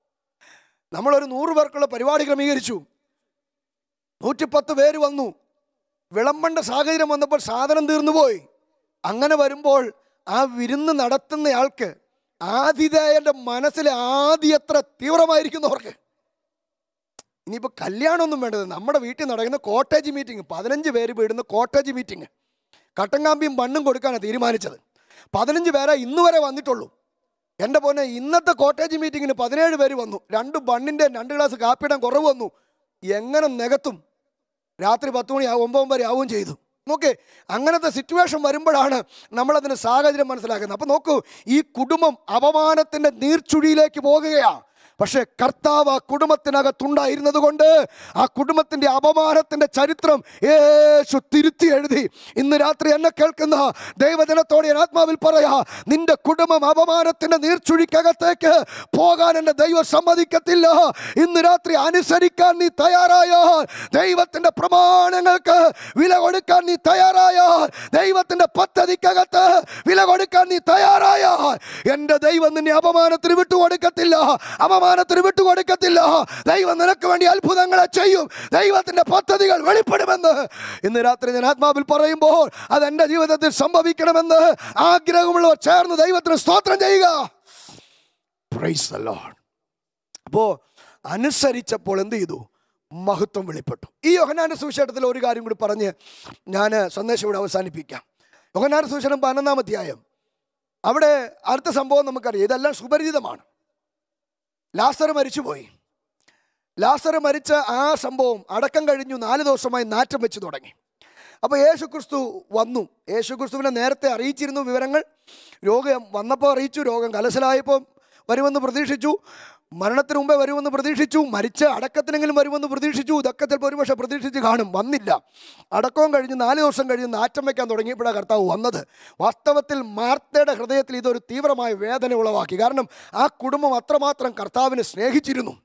നമ്മളൊരു നൂറ് പേർക്കുള്ള പരിപാടി ക്രമീകരിച്ചു, നൂറ്റിപ്പത്ത് പേര് വന്നു, വിളമ്പേണ്ട സാഹചര്യം വന്നപ്പോൾ സാധനം തീർന്നുപോയി. അങ്ങനെ വരുമ്പോൾ ആ വിരുന്ന് നടത്തുന്നയാൾക്ക്, ആതിഥേയൻ്റെ മനസ്സിലെ ആദ്യം എത്ര തീവ്രമായിരിക്കുന്നു അവർക്ക്. ഇനിയിപ്പോൾ കല്യാണമൊന്നും വേണ്ടത്, നമ്മുടെ വീട്ടിൽ നടക്കുന്ന കോട്ടേജ് മീറ്റിംഗ്, പതിനഞ്ച് പേര് വീടുന്ന കോട്ടേജ് മീറ്റിംഗ്, കട്ടൻകാമ്പിയും മണ്ണും കൊടുക്കാനാണ് തീരുമാനിച്ചത്. പതിനഞ്ച് പേരെ ഇന്ന് വരെ വന്നിട്ടുള്ളൂ. എൻ്റെ പോന്നെ, ഇന്നത്തെ കോട്ടേജ് മീറ്റിങ്ങിന് പതിനേഴ് പേര് വന്നു. രണ്ട് ബണ്ണിൻ്റെ രണ്ട് ഗ്ലാസ് കാപ്പിയിടാൻ കുറവ് വന്നു. എങ്ങനെ നികത്തും? രാത്രി പത്ത് മണി ആവും, ഒമ്പത് വരെ ആവുകയും ചെയ്തു. നോക്കേ, അങ്ങനത്തെ സിറ്റുവേഷൻ വരുമ്പോഴാണ് നമ്മളതിൻ്റെ സാഹചര്യം മനസ്സിലാക്കുന്നത്. അപ്പം നോക്കൂ, ഈ കുടുംബം അപമാനത്തിൻ്റെ നീർച്ചുഴിയിലേക്ക് പോകുകയാണ്. പക്ഷേ കർത്താവ് ആ കുടുംബത്തിനകത്തുണ്ടായിരുന്നത് കൊണ്ട് ആ കുടുംബത്തിൻ്റെ അപമാനത്തിൻ്റെ ചരിത്രം യേശു തിരുത്തി എഴുതി. ഇന്ന് രാത്രി എന്നെ കേൾക്കുന്ന ദൈവജനത്തോടെ ഞാൻ ആത്മാവിൽ പറയാ, നിന്റെ കുടുംബം അപമാനത്തിൻ്റെ നീർച്ചുഴിക്കകത്തേക്ക് പോകാൻ എൻ്റെ ദൈവം സമ്മതിക്കത്തില്ല. ഇന്ന് രാത്രി അനുസരിക്കാൻ നീ തയ്യാറായാൽ, ദൈവത്തിൻ്റെ പ്രമാണങ്ങൾക്ക് വില കൊടുക്കാൻ നീ തയ്യാറായാൽ, ദൈവത്തിൻ്റെ പദ്ധതിക്കകത്ത് വില കൊടുക്കാൻ നീ തയ്യാറായാൽ, എൻ്റെ ദൈവം നിന്നെ അപമാനത്തിന് വിട്ടുകൊടുക്കത്തില്ല. അപമാനത്തിന് വിട്ടുകൊടുക്കത്തില്ല. ദൈവം നിനക്ക് വേണ്ടി അത്ഭുതങ്ങളെ ചെയ്യും. ദൈവത്തിന്റെ പദ്ധതികൾ വെളിപ്പെടുമെന്ന് ഇന്ന് രാത്രി ഞാൻ ആത്മാവിൽ പറയുമ്പോൾ അത് എൻ്റെ ജീവിതത്തിൽ സംഭവിക്കണമെന്ന് ആഗ്രഹമുള്ളവർ ചേർന്ന് ദൈവത്തിന് സ്തോത്രം ചെയ്യുക. Praise the Lord. അപ്പോൾ അനുസരിച്ചപ്പോൾ എന്ത് ചെയ്തു? മഹത്വം വെളിപ്പെട്ടു. ഈ യോഹന്നാന്റെ സുവിശേഷത്തിൽ ഒരു കാര്യം കൂടി പറഞ്ഞ് ഞാൻ സന്ദേശം ഇവിടെ അവസാനിപ്പിക്കാം. യോഹന്നാന്റെ സുവിശേഷം പതിനൊന്നാം അധ്യായം, അവിടെ അടുത്ത സംഭവം നമുക്കറിയാം. ഇതെല്ലാം സുപരിചിതമാണ്. ലാസർ മരിച്ചുപോയി. ലാസർ മരിച്ച ആ സംഭവം അടക്കം കഴിഞ്ഞു. നാല് ദിവസമായി നാറ്റം വെച്ച് തുടങ്ങി. അപ്പോൾ യേശു ക്രിസ്തു വന്നു. യേശു ക്രിസ്തുവിനെ നേരത്തെ അറിയിച്ചിരുന്നു വിവരങ്ങൾ. രോഗം വന്നപ്പോൾ അറിയിച്ചു, രോഗം കലശലായപ്പോൾ വരുമെന്ന് പ്രതീക്ഷിച്ചു. മരണത്തിന് മുമ്പേ വരുമെന്ന് പ്രതീക്ഷിച്ചു, മരിച്ച അടക്കത്തിനെങ്കിലും വരുമെന്ന് പ്രതീക്ഷിച്ചു. ഇതൊക്കെ ചിലപ്പോൾ ഒരുപക്ഷെ പ്രതീക്ഷിച്ച് കാണും. വന്നില്ല. അടക്കവും കഴിഞ്ഞ് നാല് ദിവസം കഴിഞ്ഞ് നാറ്റം വയ്ക്കാൻ തുടങ്ങിയപ്പോഴാണ് കർത്താവ് വന്നത്. വാസ്തവത്തിൽ മാർത്തയുടെ ഹൃദയത്തിൽ ഇതൊരു തീവ്രമായ വേദന ഉളവാക്കി. കാരണം ആ കുടുംബം അത്രമാത്രം കർത്താവിനെ സ്നേഹിച്ചിരുന്നു,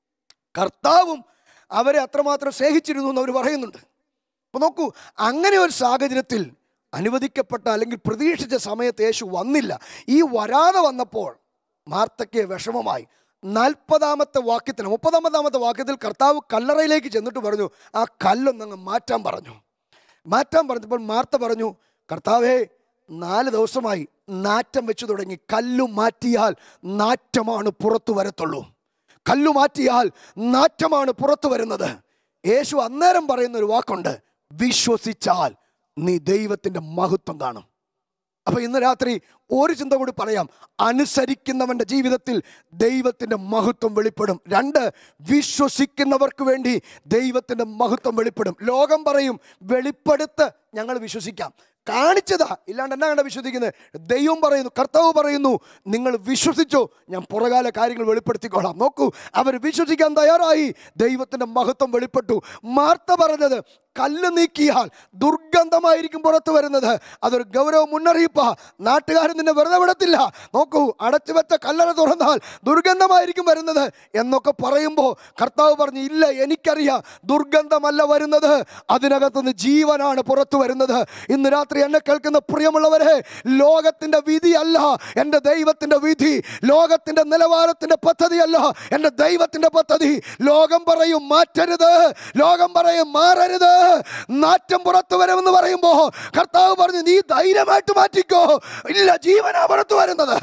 കർത്താവും അവരെ അത്രമാത്രം സ്നേഹിച്ചിരുന്നു എന്ന് അവർ പറയുന്നുണ്ട്. അപ്പോൾ നോക്കൂ, അങ്ങനെ ഒരു സാഹചര്യത്തിൽ അനുവദിക്കപ്പെട്ട അല്ലെങ്കിൽ പ്രതീക്ഷിച്ച സമയത്ത് യേശു വന്നില്ല. ഈ വരാതെ വന്നപ്പോൾ മാർത്തയ്ക്ക് വിഷമമായി. നാൽപ്പതാമത്തെ വാക്യത്തിന് മുപ്പതാമതാമത്തെ വാക്യത്തിൽ കർത്താവ് കല്ലറയിലേക്ക് ചെന്നിട്ട് പറഞ്ഞു, ആ കല്ലൊന്നങ്ങ് മാറ്റാൻ പറഞ്ഞു. മാറ്റാൻ പറഞ്ഞപ്പോൾ മാർത്ത പറഞ്ഞു, കർത്താവേ, നാല് ദിവസമായി നാറ്റം വെച്ചു തുടങ്ങി, കല്ലു മാറ്റിയാൽ നാറ്റമാണ് പുറത്തു വരത്തുള്ളൂ, കല്ലു മാറ്റിയാൽ നാറ്റമാണ് പുറത്തു വരുന്നത്. യേശു അന്നേരം പറയുന്ന ഒരു വാക്കുണ്ട്, വിശ്വസിച്ചാൽ നീ ദൈവത്തിൻ്റെ മഹത്വം കാണും. അപ്പൊ ഇന്ന് രാത്രി ഒരു ചിന്ത കൂടി പറയാം. അനുസരിക്കുന്നവന്റെ ജീവിതത്തിൽ ദൈവത്തിൻ്റെ മഹത്വം വെളിപ്പെടും. രണ്ട്, വിശ്വസിക്കുന്നവർക്ക് വേണ്ടി ദൈവത്തിൻ്റെ മഹത്വം വെളിപ്പെടും. ലോകം പറയും വെളിപ്പെടുത്ത് ഞങ്ങൾ വിശ്വസിക്കാം, കാണിച്ചതാ, ഇല്ലാണ്ട് എന്നാ കണ്ട വിശ്വസിക്കുന്നത്? ദൈവം പറയുന്നു, കർത്താവ് പറയുന്നു, നിങ്ങൾ വിശ്വസിച്ചോ, ഞാൻ പുറകാല കാര്യങ്ങൾ വെളിപ്പെടുത്തിക്കോളാം. നോക്കൂ, അവർ വിശ്വസിക്കാൻ തയ്യാറായി. ദൈവത്തിൻ്റെ മഹത്വം വെളിപ്പെട്ടു. മാർത്ത പറഞ്ഞത്, കല്ല് നീക്കിയാൽ ദുർഗന്ധമായിരിക്കും പുറത്തു വരുന്നത്. അതൊരു ഗൗരവ മുന്നറിയിപ്പാ. നാട്ടുകാരൻ നിന്നെ വെറുതെ വിടത്തില്ല. നോക്കൂ, അടച്ചു വെച്ച കല്ലറ തുറന്നാൽ ദുർഗന്ധമായിരിക്കും വരുന്നത് എന്നൊക്കെ പറയുമ്പോൾ കർത്താവ് പറഞ്ഞു, ഇല്ല, എനിക്കറിയാം, ദുർഗന്ധമല്ല വരുന്നത്, അതിനകത്തുനിന്ന് ജീവനാണ് പുറത്തു വരുന്നത്. ഇന്ന് രാത്രി എന്നെ കേൾക്കുന്ന പ്രിയമുള്ളവരെ, ലോകത്തിന്റെ വിധിയല്ല എൻ്റെ ദൈവത്തിന്റെ വിധി, ലോകത്തിന്റെ നിലവാരത്തിന്റെ പദ്ധതിയല്ല എൻ്റെ ദൈവത്തിന്റെ പദ്ധതി. ലോകം പറയും മാറ്റരുത്, ലോകം പറയും മാറരുത്, നാറ്റം പുറത്തു വരുമെന്ന് പറയുമ്പോ കർത്താവ് പറഞ്ഞു, നീ ധൈര്യമായിട്ട് മാറ്റിക്കോ, ഇല്ല, ജീവനാ പുറത്തു വരുന്നത്.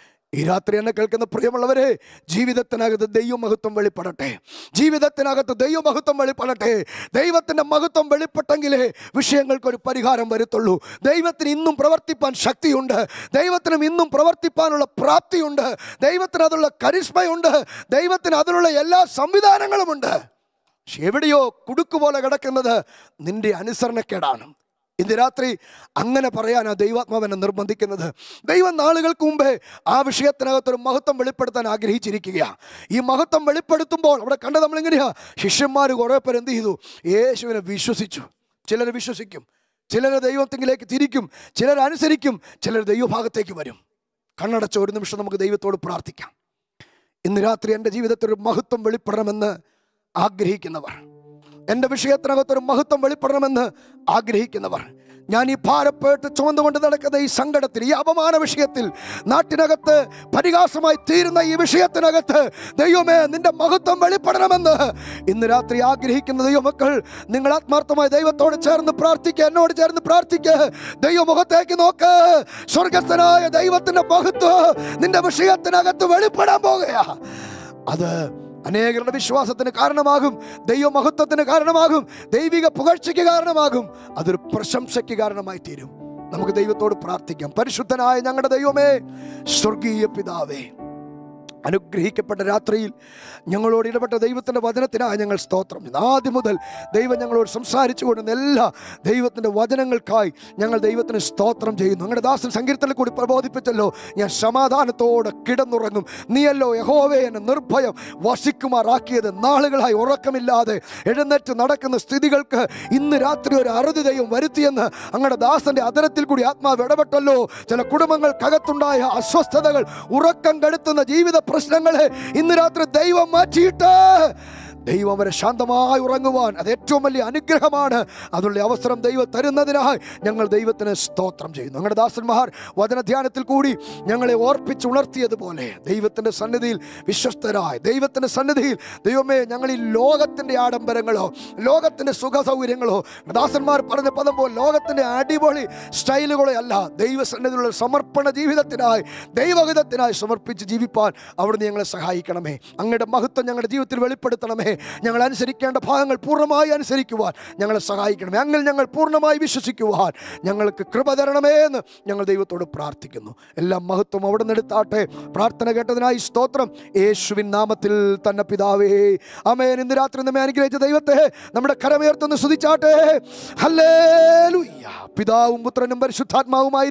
ഈ രാത്രി എന്നെ കേൾക്കുന്ന പ്രിയമുള്ളവരെ, ജീവിതത്തിനകത്ത് ദൈവമഹത്വം വെളിപ്പെടട്ടെ, ജീവിതത്തിനകത്ത് ദൈവമഹത്വം വെളിപ്പെടട്ടെ. ദൈവത്തിൻ്റെ മഹത്വം വെളിപ്പെട്ടെങ്കിലേ വിഷയങ്ങൾക്കൊരു പരിഹാരം വരുത്തുള്ളൂ. ദൈവത്തിന് ഇന്നും പ്രവർത്തിപ്പാൻ ശക്തിയുണ്ട്, ദൈവത്തിനും ഇന്നും പ്രവർത്തിപ്പാനുള്ള പ്രാപ്തിയുണ്ട്, ദൈവത്തിന് അതിനുള്ള കരിസ്മയുണ്ട്, ദൈവത്തിന് അതിനുള്ള എല്ലാ സംവിധാനങ്ങളുമുണ്ട്. പക്ഷെ എവിടെയോ കുടുക്കുപോലെ കിടക്കുന്നത് നിന്റെ അനുസരണക്കേടാണ്. ഇന്ന് രാത്രി അങ്ങനെ പറയാനാണ് ദൈവാത്മാവനെ നിർബന്ധിക്കുന്നത്. ദൈവം നാളുകൾക്ക് മുമ്പേ ആ വിഷയത്തിനകത്തൊരു മഹത്വം വെളിപ്പെടുത്താൻ ആഗ്രഹിച്ചിരിക്കുകയാണ്. ഈ മഹത്വം വെളിപ്പെടുത്തുമ്പോൾ അവിടെ കണ്ട നമ്മളിങ്ങനെയാ, ശിഷ്യന്മാർ കുറേ പേർ എന്ത് ചെയ്തു? യേശുവിനെ വിശ്വസിച്ചു. ചിലർ വിശ്വസിക്കും, ചിലർ ദൈവത്തിലേക്ക് തിരിക്കും, ചിലർ അനുസരിക്കും, ചിലർ ദൈവഭാഗത്തേക്ക് വരും. കണ്ണടച്ച ഒരു നിമിഷം നമുക്ക് ദൈവത്തോട് പ്രാർത്ഥിക്കാം. ഇന്ന് രാത്രി എൻ്റെ ജീവിതത്തിൽ ഒരു മഹത്വം വെളിപ്പെടണമെന്ന് ആഗ്രഹിക്കുന്നവർ, എൻ്റെ വിഷയത്തിനകത്തൊരു മഹത്വം വെളിപ്പെടണമെന്ന് ആഗ്രഹിക്കുന്നവർ, ഞാൻ ഈ ഭാരപ്പെട്ട് ചുമന്നുകൊണ്ട് നടക്കുന്ന ഈ സങ്കടത്തിൽ, ഈ അപമാന വിഷയത്തിൽ, നാട്ടിനകത്ത് പരിഹാസമായി തീരുന്ന ഈ വിഷയത്തിനകത്ത് ദൈവമേ നിന്റെ മഹത്വം വെളിപ്പെടണമെന്ന് ഇന്ന് രാത്രി ആഗ്രഹിക്കുന്ന ദൈവമക്കൾ, നിങ്ങൾ ആത്മാർത്ഥമായി ദൈവത്തോട് ചേർന്ന് പ്രാർത്ഥിക്കുക, എന്നോട് ചേർന്ന് പ്രാർത്ഥിക്കുക. ദൈവമുഖത്തേക്ക് നോക്ക്, സ്വർഗസ്ഥനായ ദൈവത്തിന്റെ മഹത്വം നിന്റെ വിഷയത്തിനകത്ത് വെളിപ്പെടാൻ പോകുകയാ. അത് അനേകരുടെ വിശ്വാസത്തിന് കാരണമാകും, ദൈവമഹത്വത്തിന് കാരണമാകും, ദൈവിക പുകഴ്ചയ്ക്ക് കാരണമാകും, അതൊരു പ്രശംസയ്ക്ക് കാരണമായി തീരും. നമുക്ക് ദൈവത്തോട് പ്രാർത്ഥിക്കാം. പരിശുദ്ധനായ ഞങ്ങളുടെ ദൈവമേ, സ്വർഗീയ പിതാവേ, അനുഗ്രഹിക്കപ്പെട്ട രാത്രിയിൽ ഞങ്ങളോട് ഇടപെട്ട ദൈവത്തിൻ്റെ വചനത്തിനായി ഞങ്ങൾ സ്തോത്രം. ആദ്യം മുതൽ ദൈവം ഞങ്ങളോട് സംസാരിച്ചു കൊണ്ടുവന്ന എല്ലാ ദൈവത്തിൻ്റെ വചനങ്ങൾക്കായി ഞങ്ങൾ ദൈവത്തിന് സ്തോത്രം ചെയ്യുന്നു. ഞങ്ങളുടെ ദാസൻ സങ്കീർത്തനിൽ കൂടി പ്രബോധിപ്പിച്ചല്ലോ, ഞാൻ സമാധാനത്തോടെ കിടന്നുറങ്ങും, നീയല്ലോ യഹോവേ എന്നെ നിർഭയം വസിക്കുമാറാക്കിയത്. നാളുകളായി ഉറക്കമില്ലാതെ എഴുന്നേറ്റ് നടക്കുന്ന സ്ഥിതികൾക്ക് ഇന്ന് രാത്രി ഒരു അറുതി ദൈവം വരുത്തിയെന്ന് അങ്ങയുടെ ദാസന്റെ അതരത്തിൽ കൂടി ആത്മാവ് ഇടപെട്ടല്ലോ. ചില കുടുംബങ്ങൾക്കകത്തുണ്ടായ അസ്വസ്ഥതകൾ, ഉറക്കം കെടുത്തുന്ന ജീവിത പ്രശ്നങ്ങളെ ഇന്ന് രാത്രി ദൈവം മാറ്റിയിട്ട് ദൈവം അവരെ ശാന്തമായി ഉറങ്ങുവാൻ, അത് ഏറ്റവും വലിയ അനുഗ്രഹമാണ്. അതിനുള്ള അവസരം ദൈവം തരുന്നതിനായി ഞങ്ങൾ ദൈവത്തിന് സ്തോത്രം ചെയ്യുന്നു. ഞങ്ങളുടെ ദാസന്മാർ വചനധ്യാനത്തിൽ കൂടി ഞങ്ങളെ ഓർപ്പിച്ചുണർത്തിയതുപോലെ ദൈവത്തിൻ്റെ സന്നിധിയിൽ വിശ്വസ്തരായി, ദൈവത്തിൻ്റെ സന്നിധിയിൽ ദൈവമേ ഞങ്ങൾ ഈ ലോകത്തിൻ്റെ ആഡംബരങ്ങളോ ലോകത്തിൻ്റെ സുഖ സൗകര്യങ്ങളോ, ദാസന്മാർ പറഞ്ഞ പദം പോലെ ലോകത്തിൻ്റെ അടിപൊളി സ്റ്റൈലുകളോ അല്ല, ദൈവസന്നിധിയിലുള്ള സമർപ്പണ ജീവിതത്തിനായി, ദൈവഹിതത്തിനായി സമർപ്പിച്ച് ജീവിപ്പാൻ അവിടുന്ന് ഞങ്ങളെ സഹായിക്കണമേ. അങ്ങയുടെ മഹത്വം ഞങ്ങളുടെ ജീവിതത്തിൽ വെളിപ്പെടുത്തണമേ. ഞങ്ങൾ അനുസരിക്കേണ്ട ഭാഗങ്ങൾ പൂർണ്ണമായി അനുസരിക്കുവാൻ ഞങ്ങളെ സഹായിക്കണമേ. അങ്ങിൽ ഞങ്ങൾ പൂർണ്ണമായി വിശ്വസിക്കുവാൻ ഞങ്ങൾക്ക് കൃപ തരണമേ എന്ന് ഞങ്ങൾ ദൈവത്തോട് പ്രാർത്ഥിക്കുന്നു. എല്ലാം മഹത്വം അവിടെ നിന്ന് എടുത്താട്ടെ. പ്രാർത്ഥന കേട്ടതിനായി സ്തോത്രം, യേശുവിൻ നാമത്തിൽ തന്നെ പിതാവേ, ആമേൻ. ഇന്ന് രാത്രി നമ്മെ അനുഗ്രഹിച്ച ദൈവത്തെ നമ്മുടെ കരമുയർത്തുന്ന സ്തുതിച്ചാട്ടെ. ഹല്ലേലൂയ. പിതാവും പുത്രനും പരിശുദ്ധാത്മാവുമായി